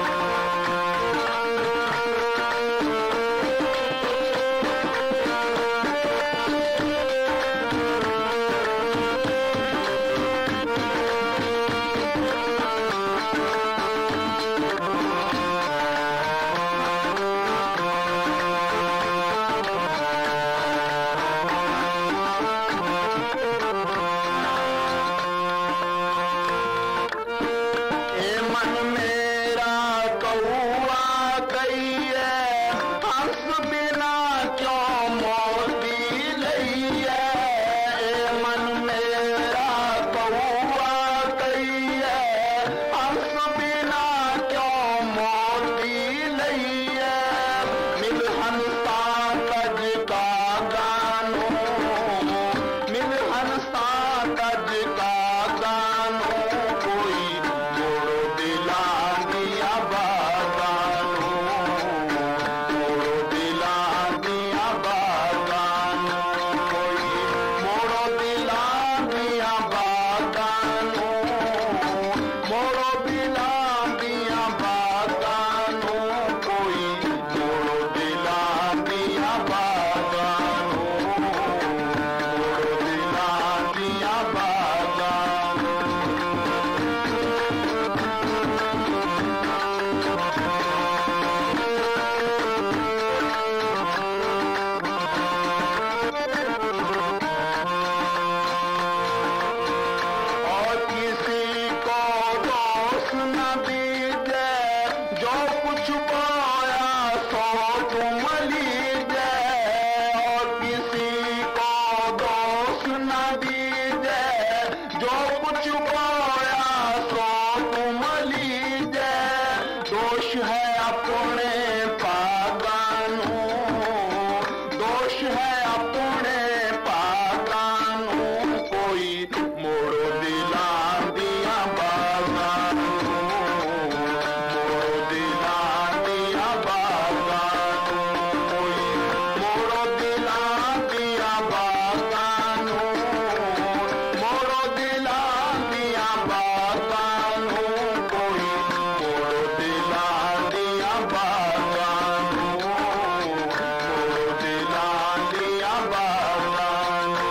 ए मन मेरा कौआ कहिए, हंस बिना क्यों मोती लइए, ए मन मेरा कौआ कहिए, हंस बिना क्यों मोती लइए, मिल हंसा तज का गानो, मिल हंसा तज का गानो, कोई मोड़ो दिला दिया बागानो, मोड़ो दिला दिया बागानो, कोई मोड़ो दिला दिया बागानो, मोड़ो दिला दिया बागानो, कोई मोड़ो दिला दिया बागानो, मोड़ो दिला दिया बागानो। और किसी को दोष न दीजे, जो कुछ पाया सो तुम लीजे, और किसी को दोष न दीजे, जो कुछ पाया सो तुम लीजे, दोष है अपने पागानो, दोष है अपने पागानो, कोई मोड़ो दिला दिया बागानो, मोड़ो दिला दिया बागानो, कोई मोड़ो दिला दिया बागानो, मोड़ो दिला दिया बागानो, कोई मोड़ो दिला दिया बागानो, मोड़ो दिला दिया बागानो।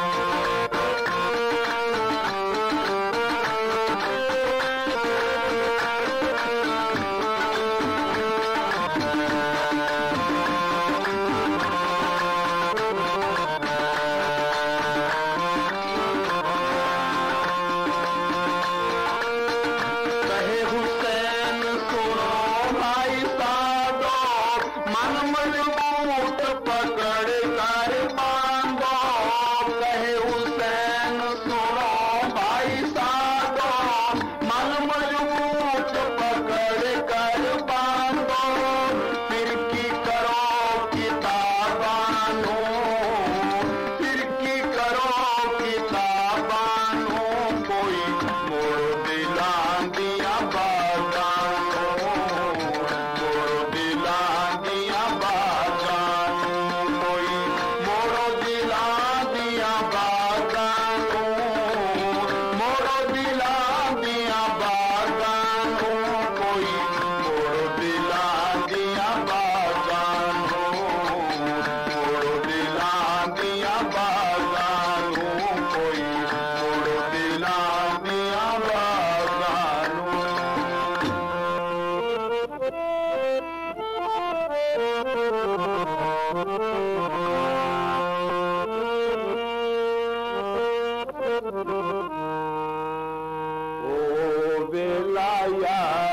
कहे हुसैन सुनो भाई साधो, मन मजबूत पकड़ कर बांधो, कहे हुसैन सुनो भाई साधो, मन मजबूत पकड़ कर बांधो, फिर की करो किताबानो, फिर की करो किताबानो, कोई मोड़ो दिला दिया बागानो, मोड़ो दिला दिया बागानो, कोई मोड़ो दिला दिया बागानो, मोड़ो दिला दिया बागानो।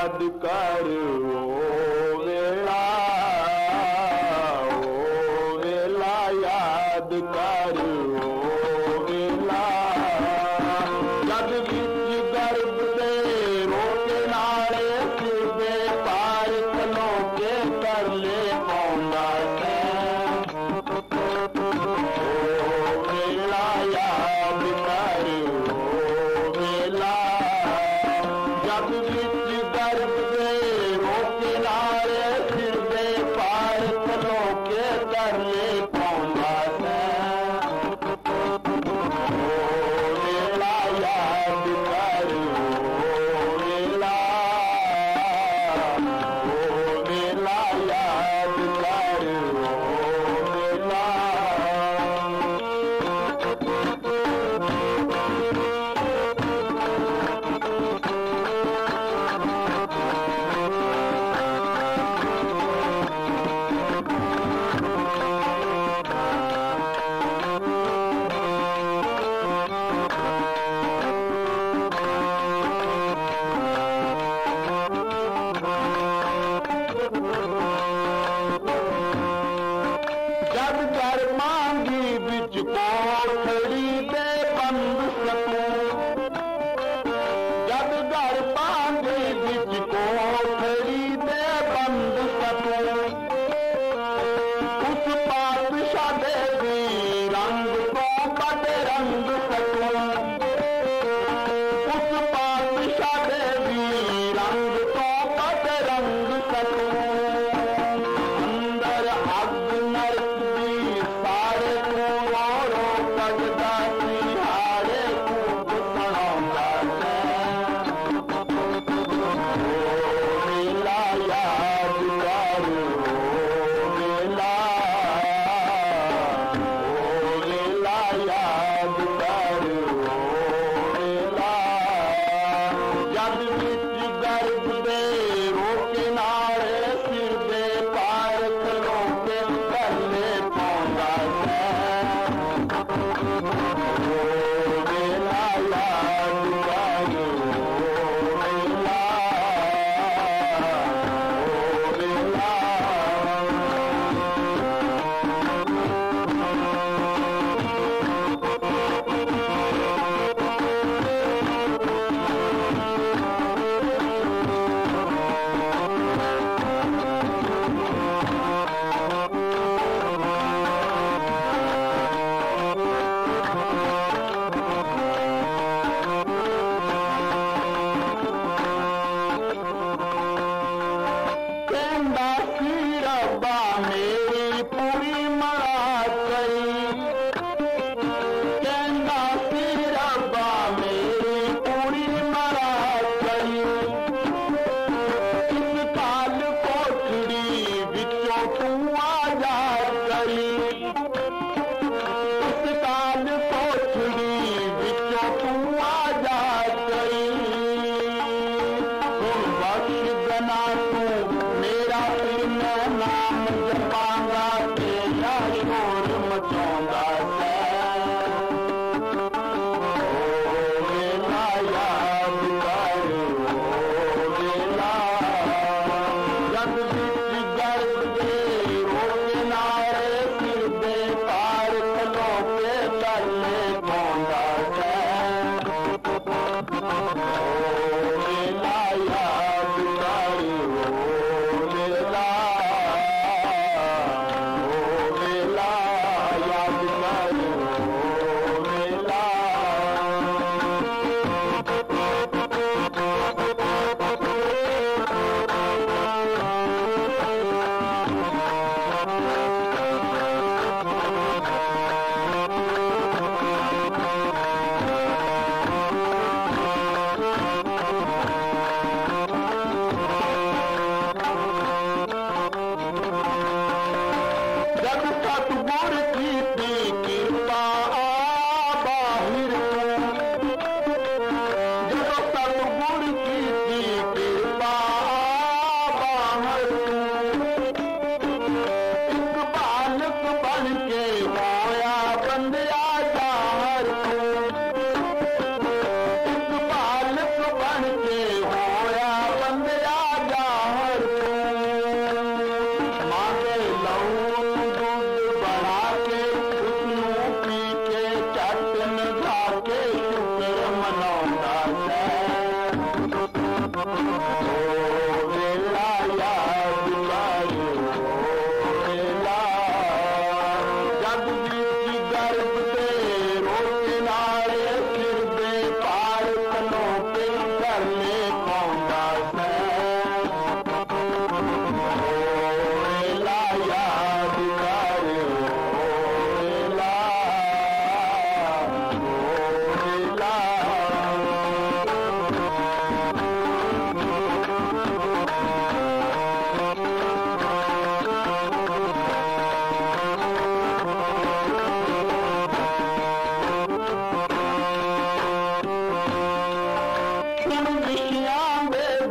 याद कर ओ वेला याद कर ओ वेला जग विच गर्भ दे रोके नाले सिरदे पार खलो के कर ले पाउंदा ओ वेला याद कर ओ वेला जग विच गर्भ दे रोके नाले सिरदे पार खलो के कर ले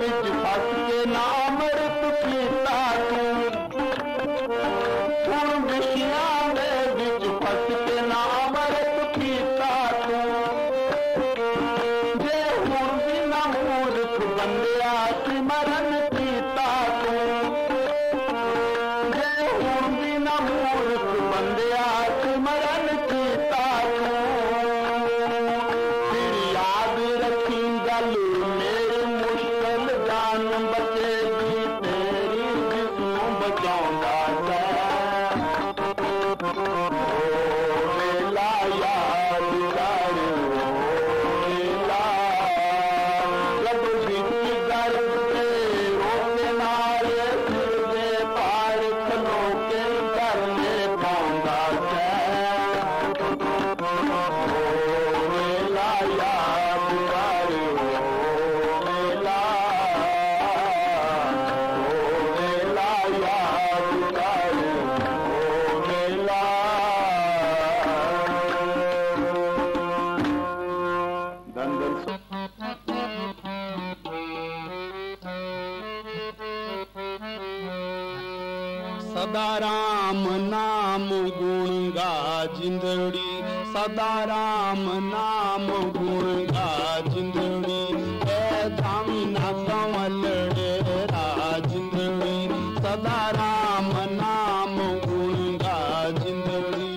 बिच फस के ना अमृत पीता तू हुण विषयां दे बिच फस के ना अमृत पीता तू जे हुण भी ना मूर्ख बंदिया सिमरन कीता तू जे हुण भी ना मूर्ख बंदिया सिमरन कीता तू फिर याद रखी गल मेरी मुश्किल जान बचेगी तेरी जिसनों बचाऊंगा वेला याद कर वेला जब बिच गर्द पे रोके नारे सिर दे पार खलो के करने पाऊंगा वेला याद कर वेला वेला याद कर वेला धन धन सदा राम नाम गुण गा जिंदड़ी सदा राम नाम गुण गा जिंदड़ी ए धामी ना कंवलड़े रा जिंदड़ी सदा राम नाम गुण गा जिंदड़ी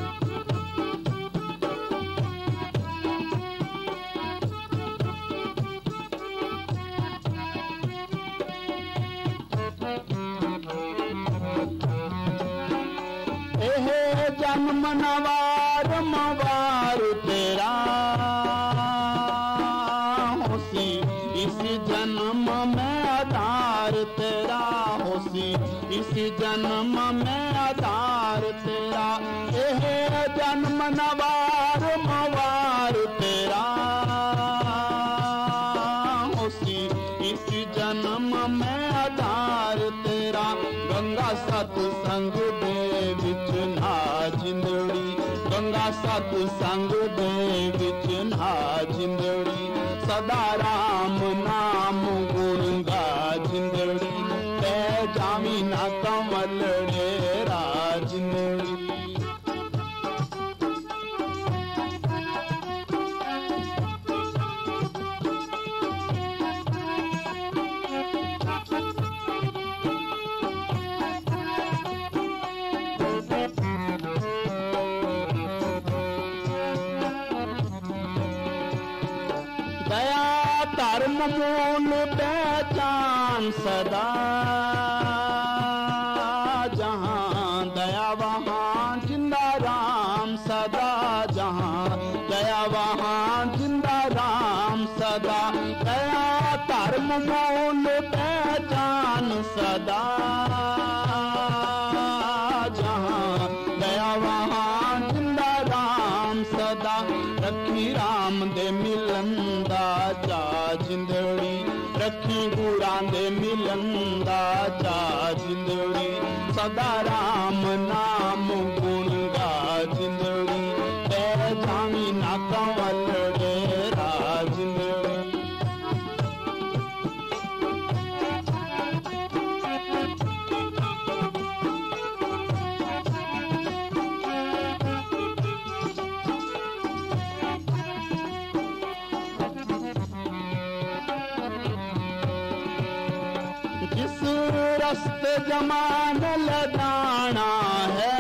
जन्म नवार मवार तेरा होसी इस जन्म में आधार तेरा होसी इस जन्म में आधार तेरा जन्म नवार मवार तेरा होसी इस जन्म में आधार तेरा गंगा सतसंग दे विच ना जिंदड़ी गंगा सतसंग दे विच ना जिंदड़ी सदा राम नाम गुण गा जिंदड़ी ते जामी ना कंवलड़े रा जिंदड़ी दया धर्म मूल पहचान सदा जहाँ दया वहाँ जिंदा राम सदा जहाँ दया वहाँ जिंदा राम सदा दया धर्म मूल पहचान सदा जहाँ दया वहाँ जिंदा राम सदा रखी राम दे मिलन दा चा जिंदड़ी रखी गुरां दे मिलन दा चा जिंदड़ी सदा राम नाम गुण गा जिंदड़ी ते जामी ना कंवलड़े रा जिंदड़ी जिस रस्ते जमान लगाना है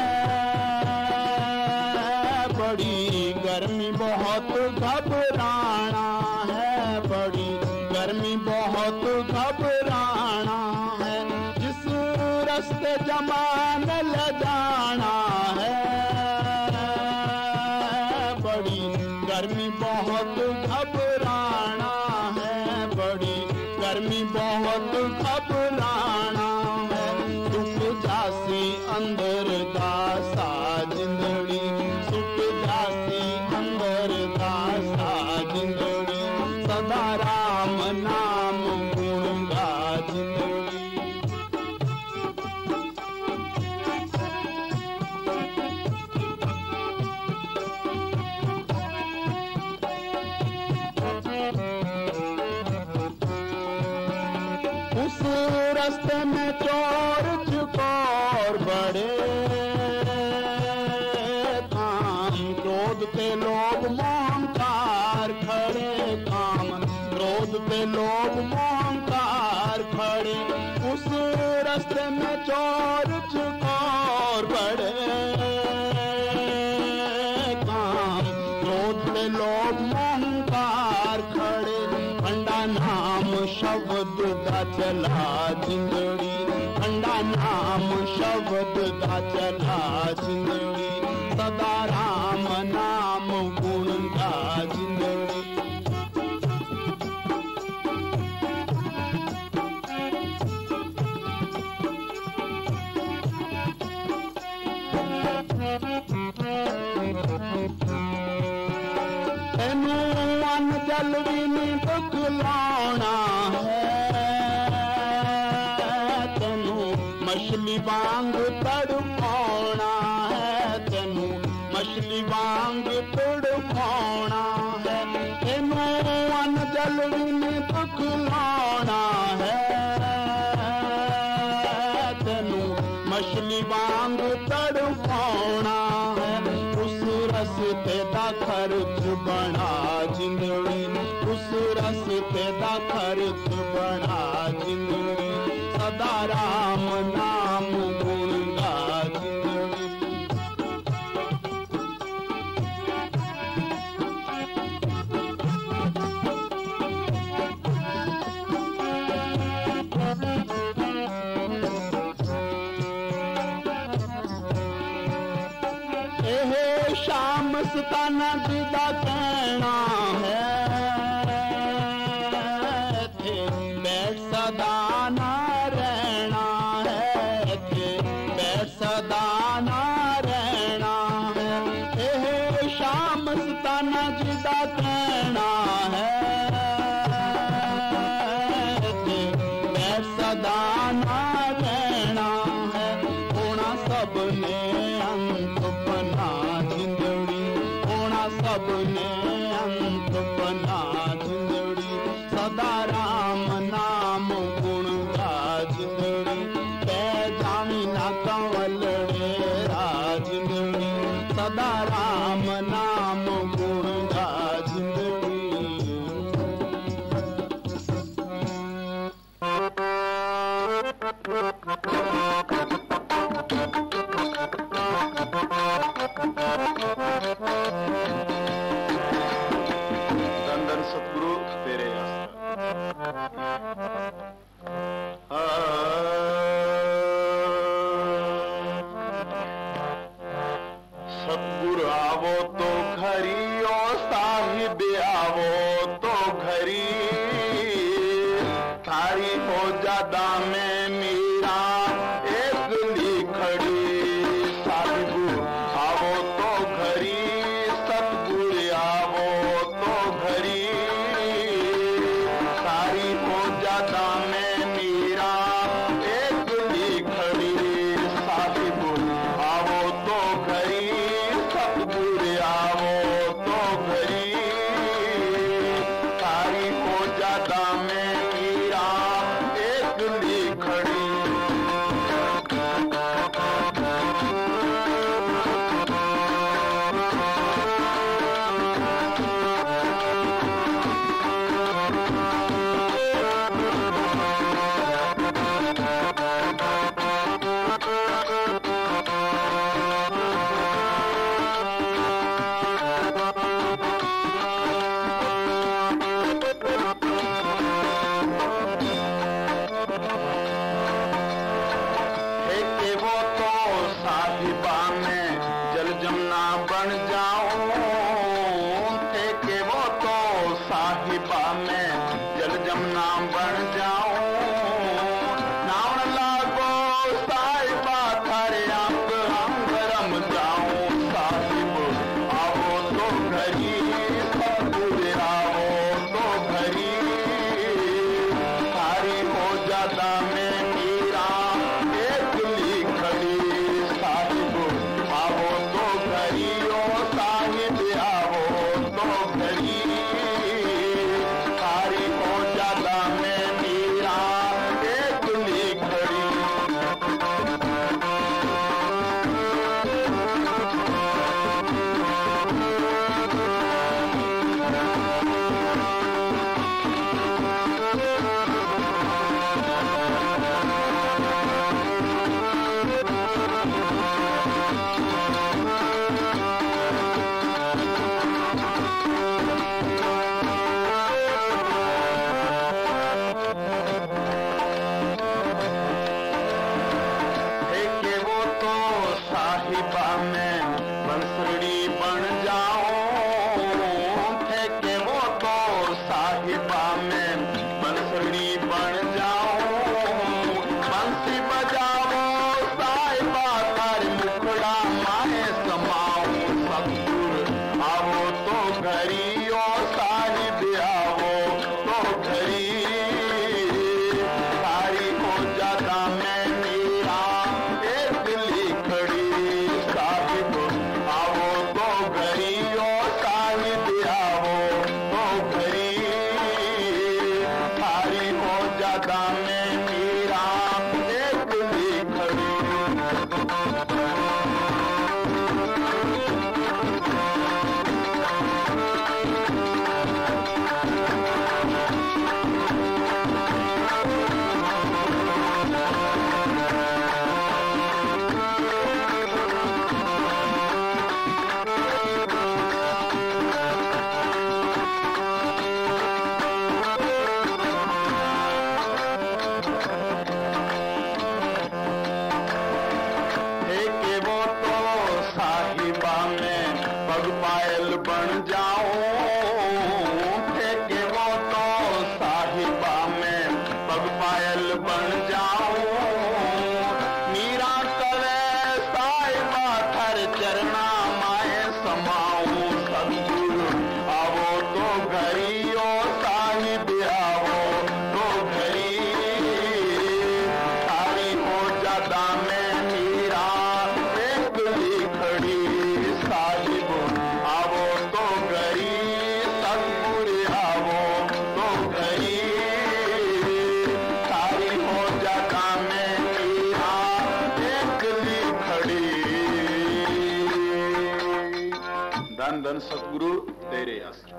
बड़ी गर्मी बहुत घबराना है बड़ी गर्मी बहुत घबराना है जिस रस्ते जमान लगाना है बड़ी गर्मी बहुत घबराना है बड़ी गर्मी बहुत घबराना है सुख जासी अंदर दासा जिंदड़ी सुख जासी अंदर दासा जिंदड़ी सदा राम नाम गुण गा जिंदड़ी उस रास्ते में चोर चकोर बड़े काम क्रोध पे लोग मोहंकार खड़े काम क्रोध पे लोग मोहंकार खड़े उस रास्ते में चोर चकोर बड़े काम क्रोध पे लोग मोहंकार खड़े ठंडा नाम शब्द दा चला जिंदड़ी ठंडा नाम शब्द दा चला जिंदड़ी सदा राम नाम गुण दा जिंदड़ी तेनू मन जल भी नहीं दुख लाना है तेनू मछली वांग तड़पाना है तेनू मछली वांग तड़पाना है तेनू मन जल भी नहीं दुख लाना है तेनू मछली वांग तड़पाना है उस रस्ते दा खर्च बना जिंदड़ी उस रस्ते दा खर्च बना जिंदड़ी सदा राम नाम गुण गा जिंदड़ी शाम सताना जिदा कहना है थे बैठ सदा ना रहना है थे बैठ सदा ना रहना है शाम सताना जिदा कहना है थे बैठ सदा ना रहना है होना सबने अंत बना जिंदड़ी होना सबने अंत बना जिंदड़ी सदा राम नाम गुण गा जिंदड़ी कै जामी ना कंवलड़े जिंदड़ी सदा राम नाम गुण गा जिंदड़ी धन सतगुरु तेरे सतगुरु आवो तो घरी ओ साहिब आवो तो घरी थारी हो ज्यादा में मीरा एक लिखड़ी साहिब आवो तो घरी सतगुरु आवो तो घरी सारी हो ज्यादा में मीरा एक लिखड़ी साहिब आवो तो घरी सतगुरु आवो तो घरी सारी हो ज्यादा में मीरा एक लिखड़ी में मीरा एक लिखड़ी साहिब फूल बन जाऊं। मीरा कवे साहिबा थर चरना माए समाऊं। सतगुरु आवो तो घरी ओ साहिब आवो तो घरी। सारी हो जादा में मीरा एकली खड़ी। साहिब आवो तो घरी सतगुरु आवो तो घरी। सारी हो जादा में मीरा एकली खड़ी। धन धन सतगुरु तेरे आसरे।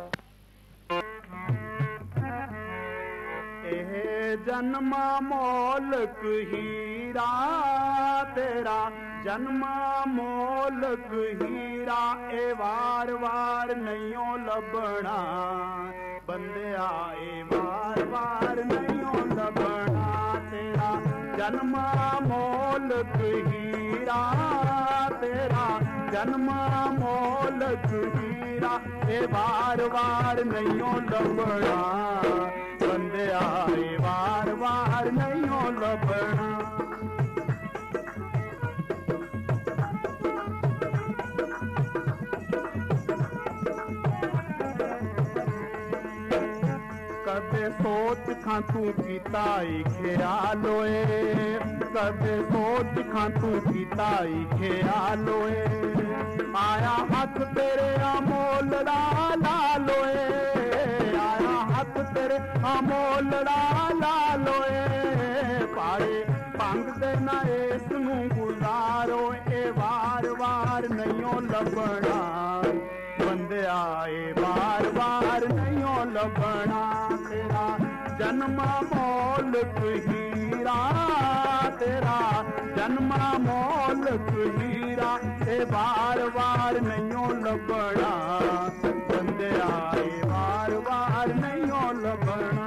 जन्म मोलक हीरा तेरा जन्म मोलक हीरा ए वार वार नैयो लबना। बंदे आए वार वार नैयो लबना। तेरा जन्म मोलक हीरा तेरा जन्म मोलक हीरा ए वार वार नैयो लबना। बंदे आए वार वार नैयो लबना। कदे सोच खां तू कीता ख्याल होए। कदे सोच खां तू कीता ख्याल होए। आया हथ तेरे अमोल लाल होए। आया हथ तेरे अमोल लाल होए। पाए पंग दे ना इस नू गुजारो ए वार वार नैयो लबना। बंदे आए वार वार नैयो लबना। तेरा जन्म मोलक हीरा तेरा जन्म मोलक हीरा ए वार वार नैयो लबना। बंदे आए वार वार नैयो लबना।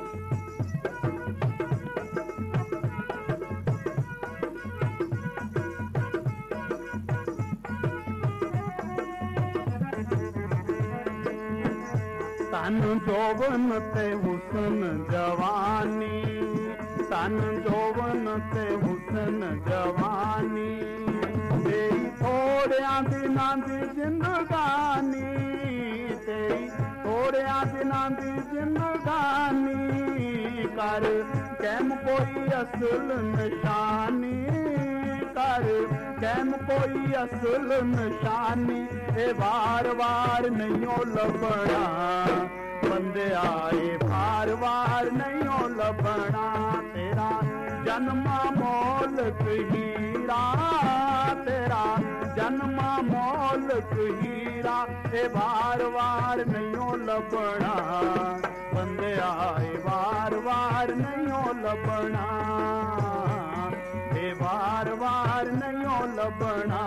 तन जोवन ते हुसन जवानी। तन जोवन ते हुसन जवानी। तेरी थोड़िया दिनां दी जिंदगानी। तेरी थोड़िया दिनां दी जिंदगानी। कर कैम कोई असल निशानी। कर कैम कोई असल निशानी। ए वार वार नैयो लबना। बंदे आए वार वार नैयो लबना। तेरा जन्म मोलक हीरा तेरा जन्म मोलक हीरा ए वार वार नैयो लबना। बंदे आए वार वार नैयो लबना। ए वार वार नैयो लबना।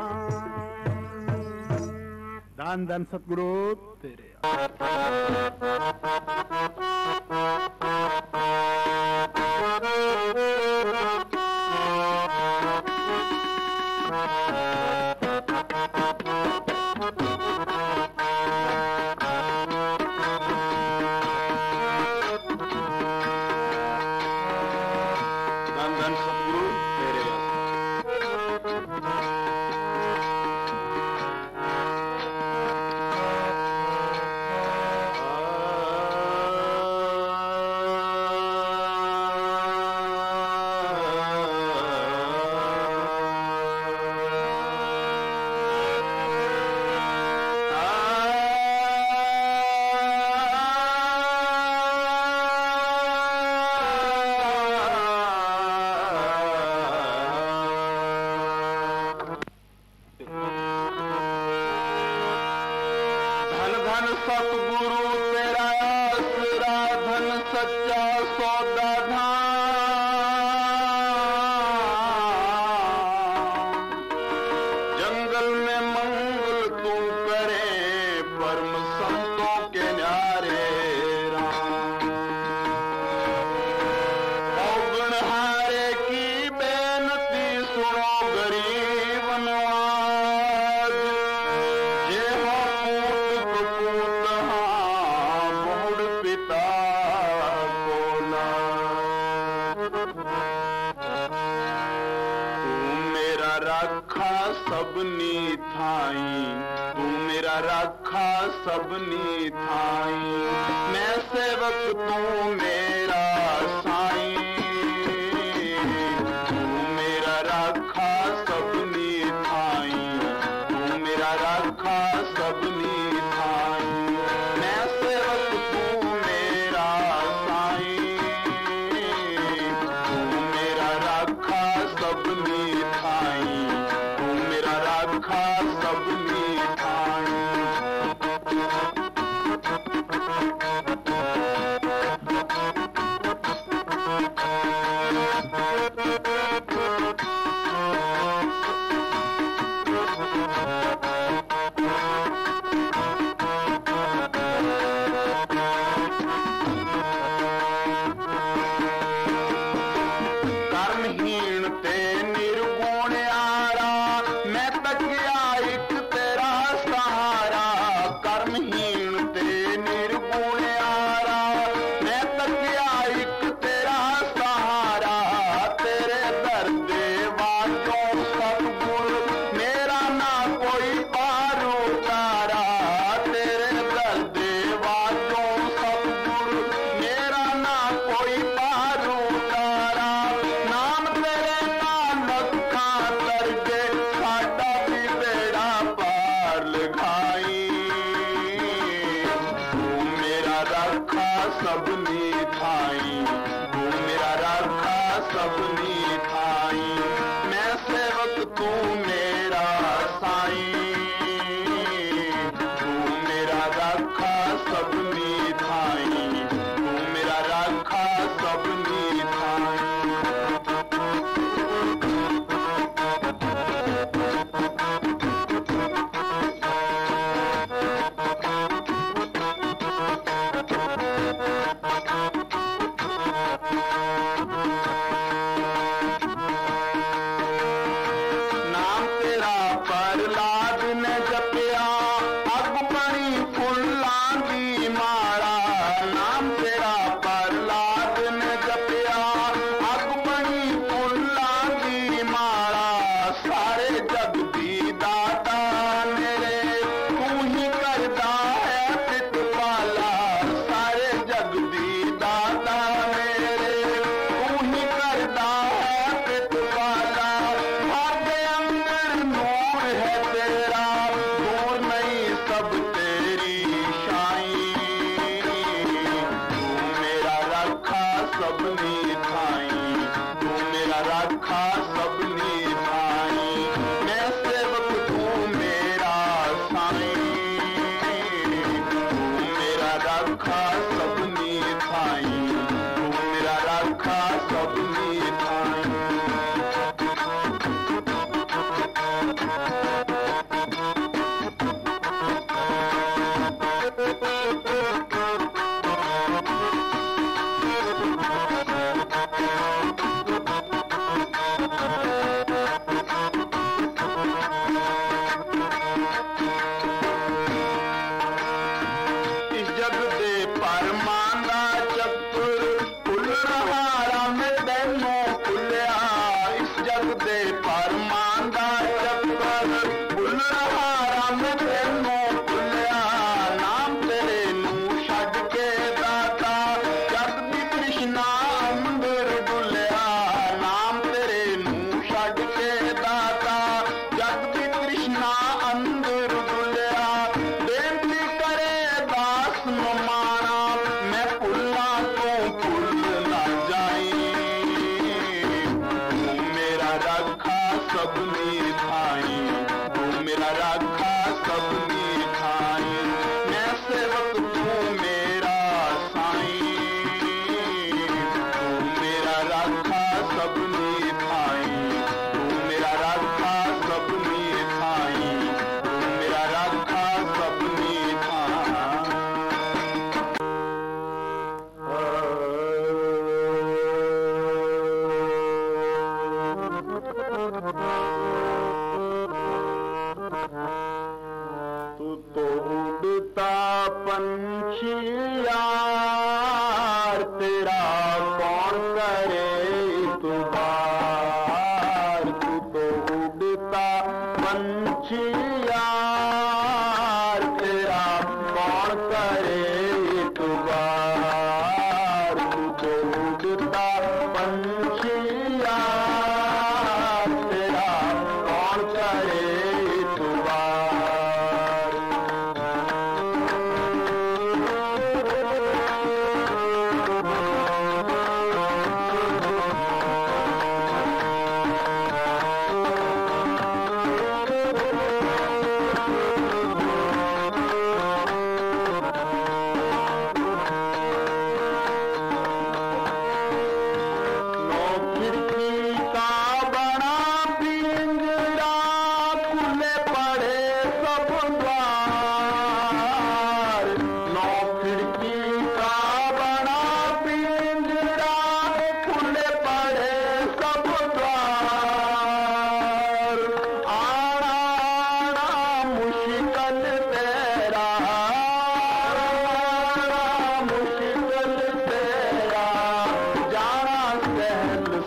धन धन सतगुरु तेरे। धन धन सतगुरु तेरे सतगुरु तेरा आसरा। धन सच्चा सौदा धाम। जंगल में मंगल तू करे परम संतों के न्यारे राम। औगणहारे की बेनती सुनो गरीब नवाज। जे हो पूत कपूत हाँ मोड़ पिता बोला। रखा सबनी थाई, तू मेरा रखा सबनी थाई। मैं सेवक तू मेरा साईं, तू मेरा रखा सबनी थाई, तू मेरा रखा सबनी थाई। मैं सेवक तू मेरा साईं, तू मेरा रखा सबनी थाई, तू मेरा रखा सबनी थाई। कर्महीन ते निर्गुण आरा, मैं तकिया एक तेरा सहारा। कर्महीन ते निर्गुण आरा, मैं तकिया एक तेरा सहारा। तेरे दर्द वालों सतगुर मेरा ना कोई पार उतारा। तेरे दर्द वालों सतगुर मेरा ना कोई पार उतारा। नाम तेरे नानक खातर के साडा भी बेड़ा पार लगाई। तू मेरा रखा सबनी थाई, तू मेरा रखा सबनी थाई। मैं सेवक तू मेरा साईं, तू मेरा रखा सबनी थाई, तू मेरा रखा सबनी थाई। नाम तेरा प्रहलाद ने जपिया, अग बनी फुल्लां दी माला। नाम तेरा प्रहलाद ने जपिया, अग बनी फुल्लां दी माला। सारे जग दी दाता मेरे तू ही करदा है पितपाला। सारे जग दी दाता मेरे तू ही करदा है पितपाला। भाग्य अंदर नूर है तेरा, दूर नहीं सब तेरी शाई। तू मेरा रखा सबनी थाई, तू मेरा रखा सबनी थाई। मैं सेवक तू मेरा साईं, तू मेरा रखा सबनी थाई, तू मेरा रखा सबनी थाई। इस जग दे परमांदा चक्कर खुल रहा रंग तैनू खुलिया। इस जग दे परमांदा चक्कर खुल रहा रंग तैनू खुलिया। नाम तेरे नू छड्ड के दाता जग दी कृष्णा अंदर डुलिया। नाम तेरे नू छड्ड के दाता जग दी कृष्णा अंदर डुलिया। बेनती करे दास नु माना, मैं भुल्ला तो भुल ना जाई। तू मेरा रखा सबनी थाई, तू मेरा रखा सबनी थाई। मैं सेवक तू मेरा साईं, तू मेरा रखा सबनी थाई, तू मेरा रखा सबनी थाई, तू मेरा रखा सबनी थाई। तू तो उड़ता पंछी यार, तेरा कौन करे इतबार। तू तो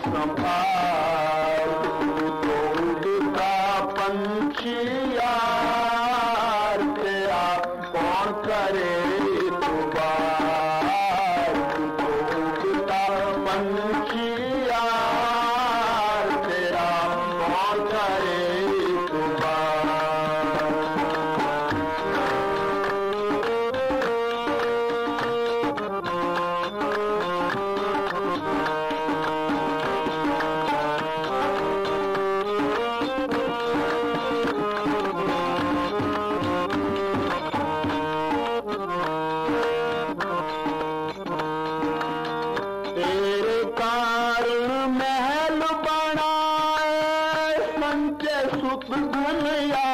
संभाल तो उड़ता पंछी यार तेरा कौन करे दुबार तो उड़ता पंछी यार तेरा कौन करे दुबार तेरे कारण महल बनाए संचे सुख धन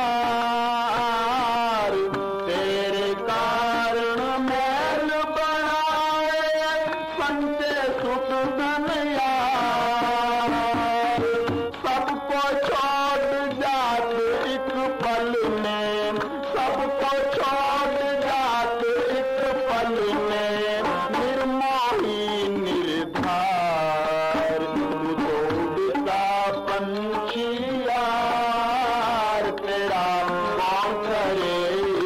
यार तेरे कारण महल बनाए संचे सुख धन यार सबको छोड़ जात एक पल में सबको छोड़ जात एक पल में निर्मोही निर्धार तू उड़ता पंछी यार तेरा कौन करे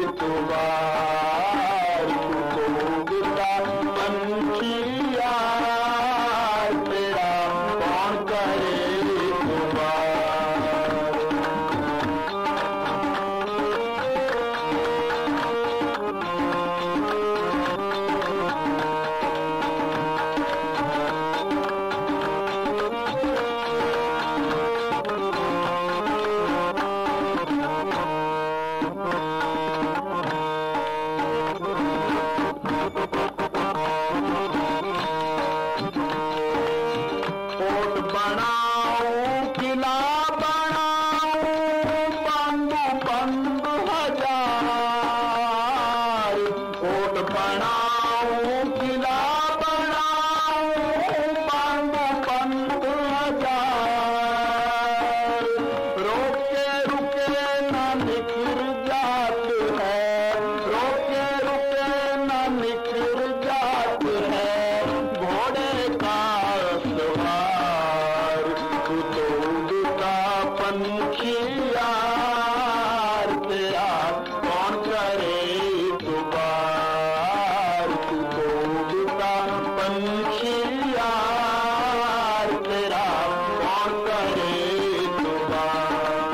दुबार तू उड़ता पंछी यार तेरा कौन करे दुबार कोट बनाऊं किला बनाऊं बंदू बंद हजार कोट बनाऊं किला बनाऊं बंदू बंद हजार रोके रुके न निखर जात है रोके रुके न निखर जात है घोड़े का सवार तू तो उड़ता पंछी यार तेरा कौन करे दुबार तू तो उड़ता पंछी यार तेरा कौन करे दुबार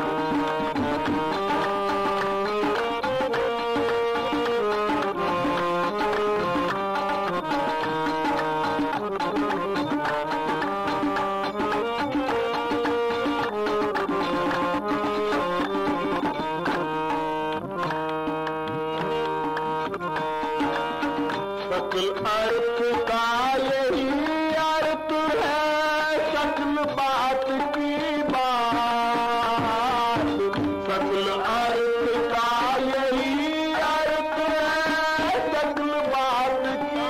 सकल अर्थ का यही अर्थ है सकल बात की बात सकल अर्थ का यही अर्थ है सकल बात की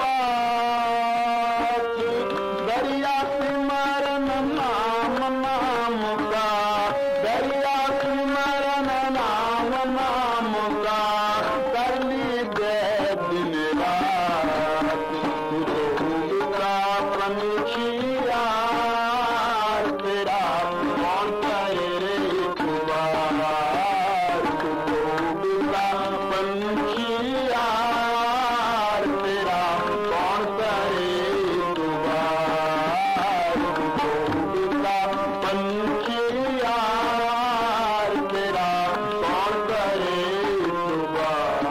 बात दरिया सिमरन नाम नाम का दरिया सिमरन नाम नाम का कर ली दे दिन रात तू तो उड़ता पंछी यार तेरा कौन करे दुबार तू तो उड़ता पंछी यार तेरा कौन करे दुबार तू तो उड़ता पंछी यार तेरा कौन करे दुबार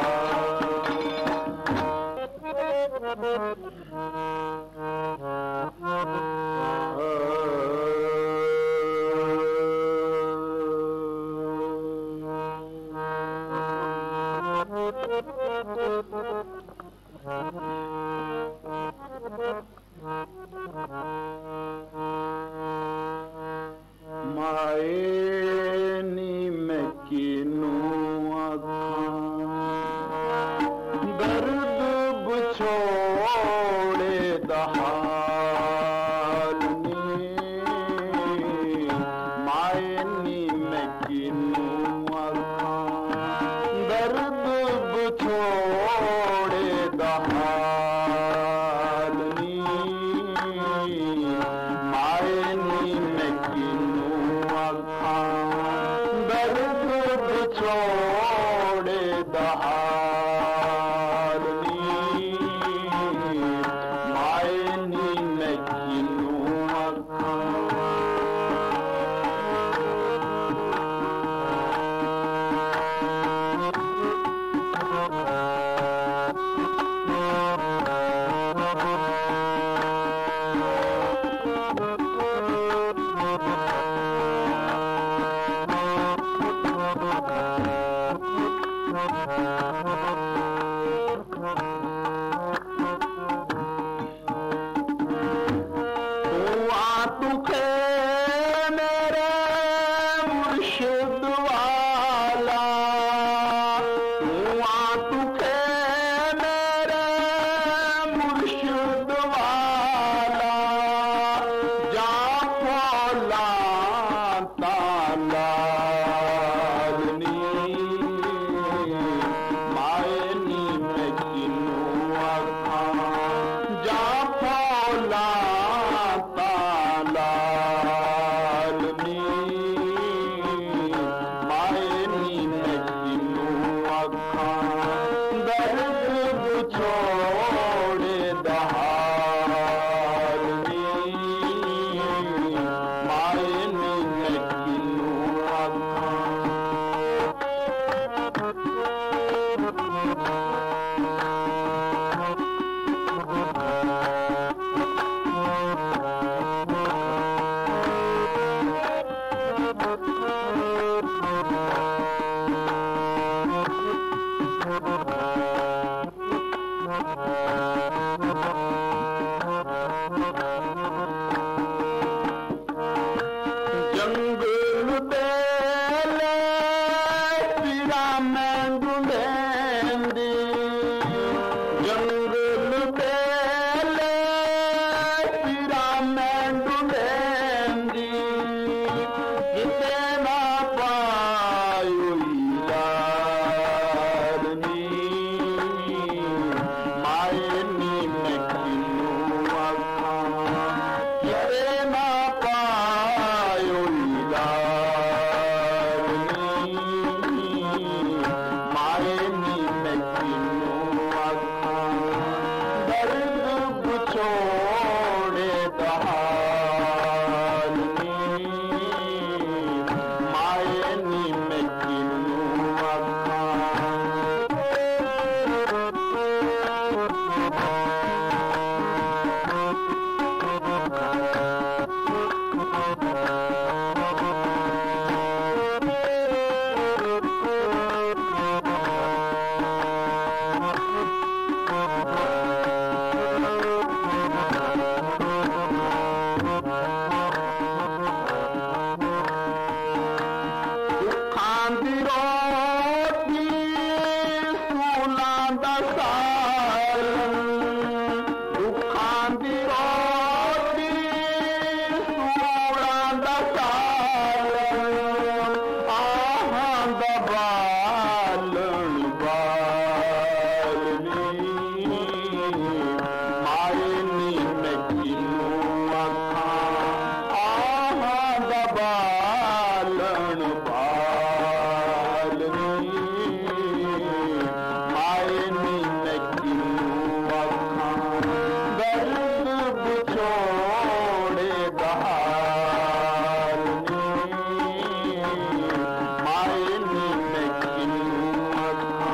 माए नी मैं किनू दर्द बुछोड़े दहालनी मायनी मैं किनू दर्द बुछोड़े दहालनी तुखे मेरे मुर्शिद वाला, तुखे मेरे मुर्शिद वाला, जा फौला ताला मायनी में किनू आखा, जा फौला ताला मायनी में किनू आखा, दर्द छोड़े दहाल मायनी में किनू आखा। जंगल बेले पिरा में ढूंढेंदी, जंगल बेले पिरा में ढूंढेंदी, किते ना पायो यारनी मायनी में किनू आखा, किते ना पायो मायनी में किनू आखा, दर्द छोड़े दहाल मायनी में किनू आखा। खांदी रोटी सूलां दा सालन, खांदी रोटी सूलां दा सालन, आहां दा बालन बालनी मायनी में किनू आखा, आहां दा बालन मायनी में किनू आखा, दर्द छोड़े दहाल मायनी में किनू आखा।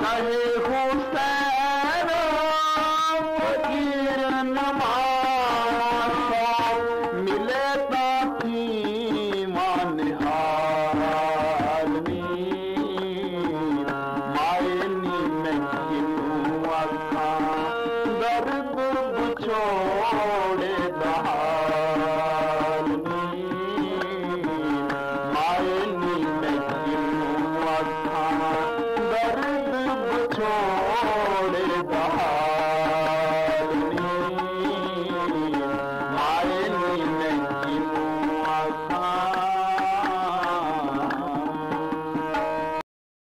कहे हुसैन फकीर नमाज मिले ताकि मानहारनी मायनी में किनू अखा दर्द छोड़े दहारनी मायनी में किनू अखा दर्द छोड़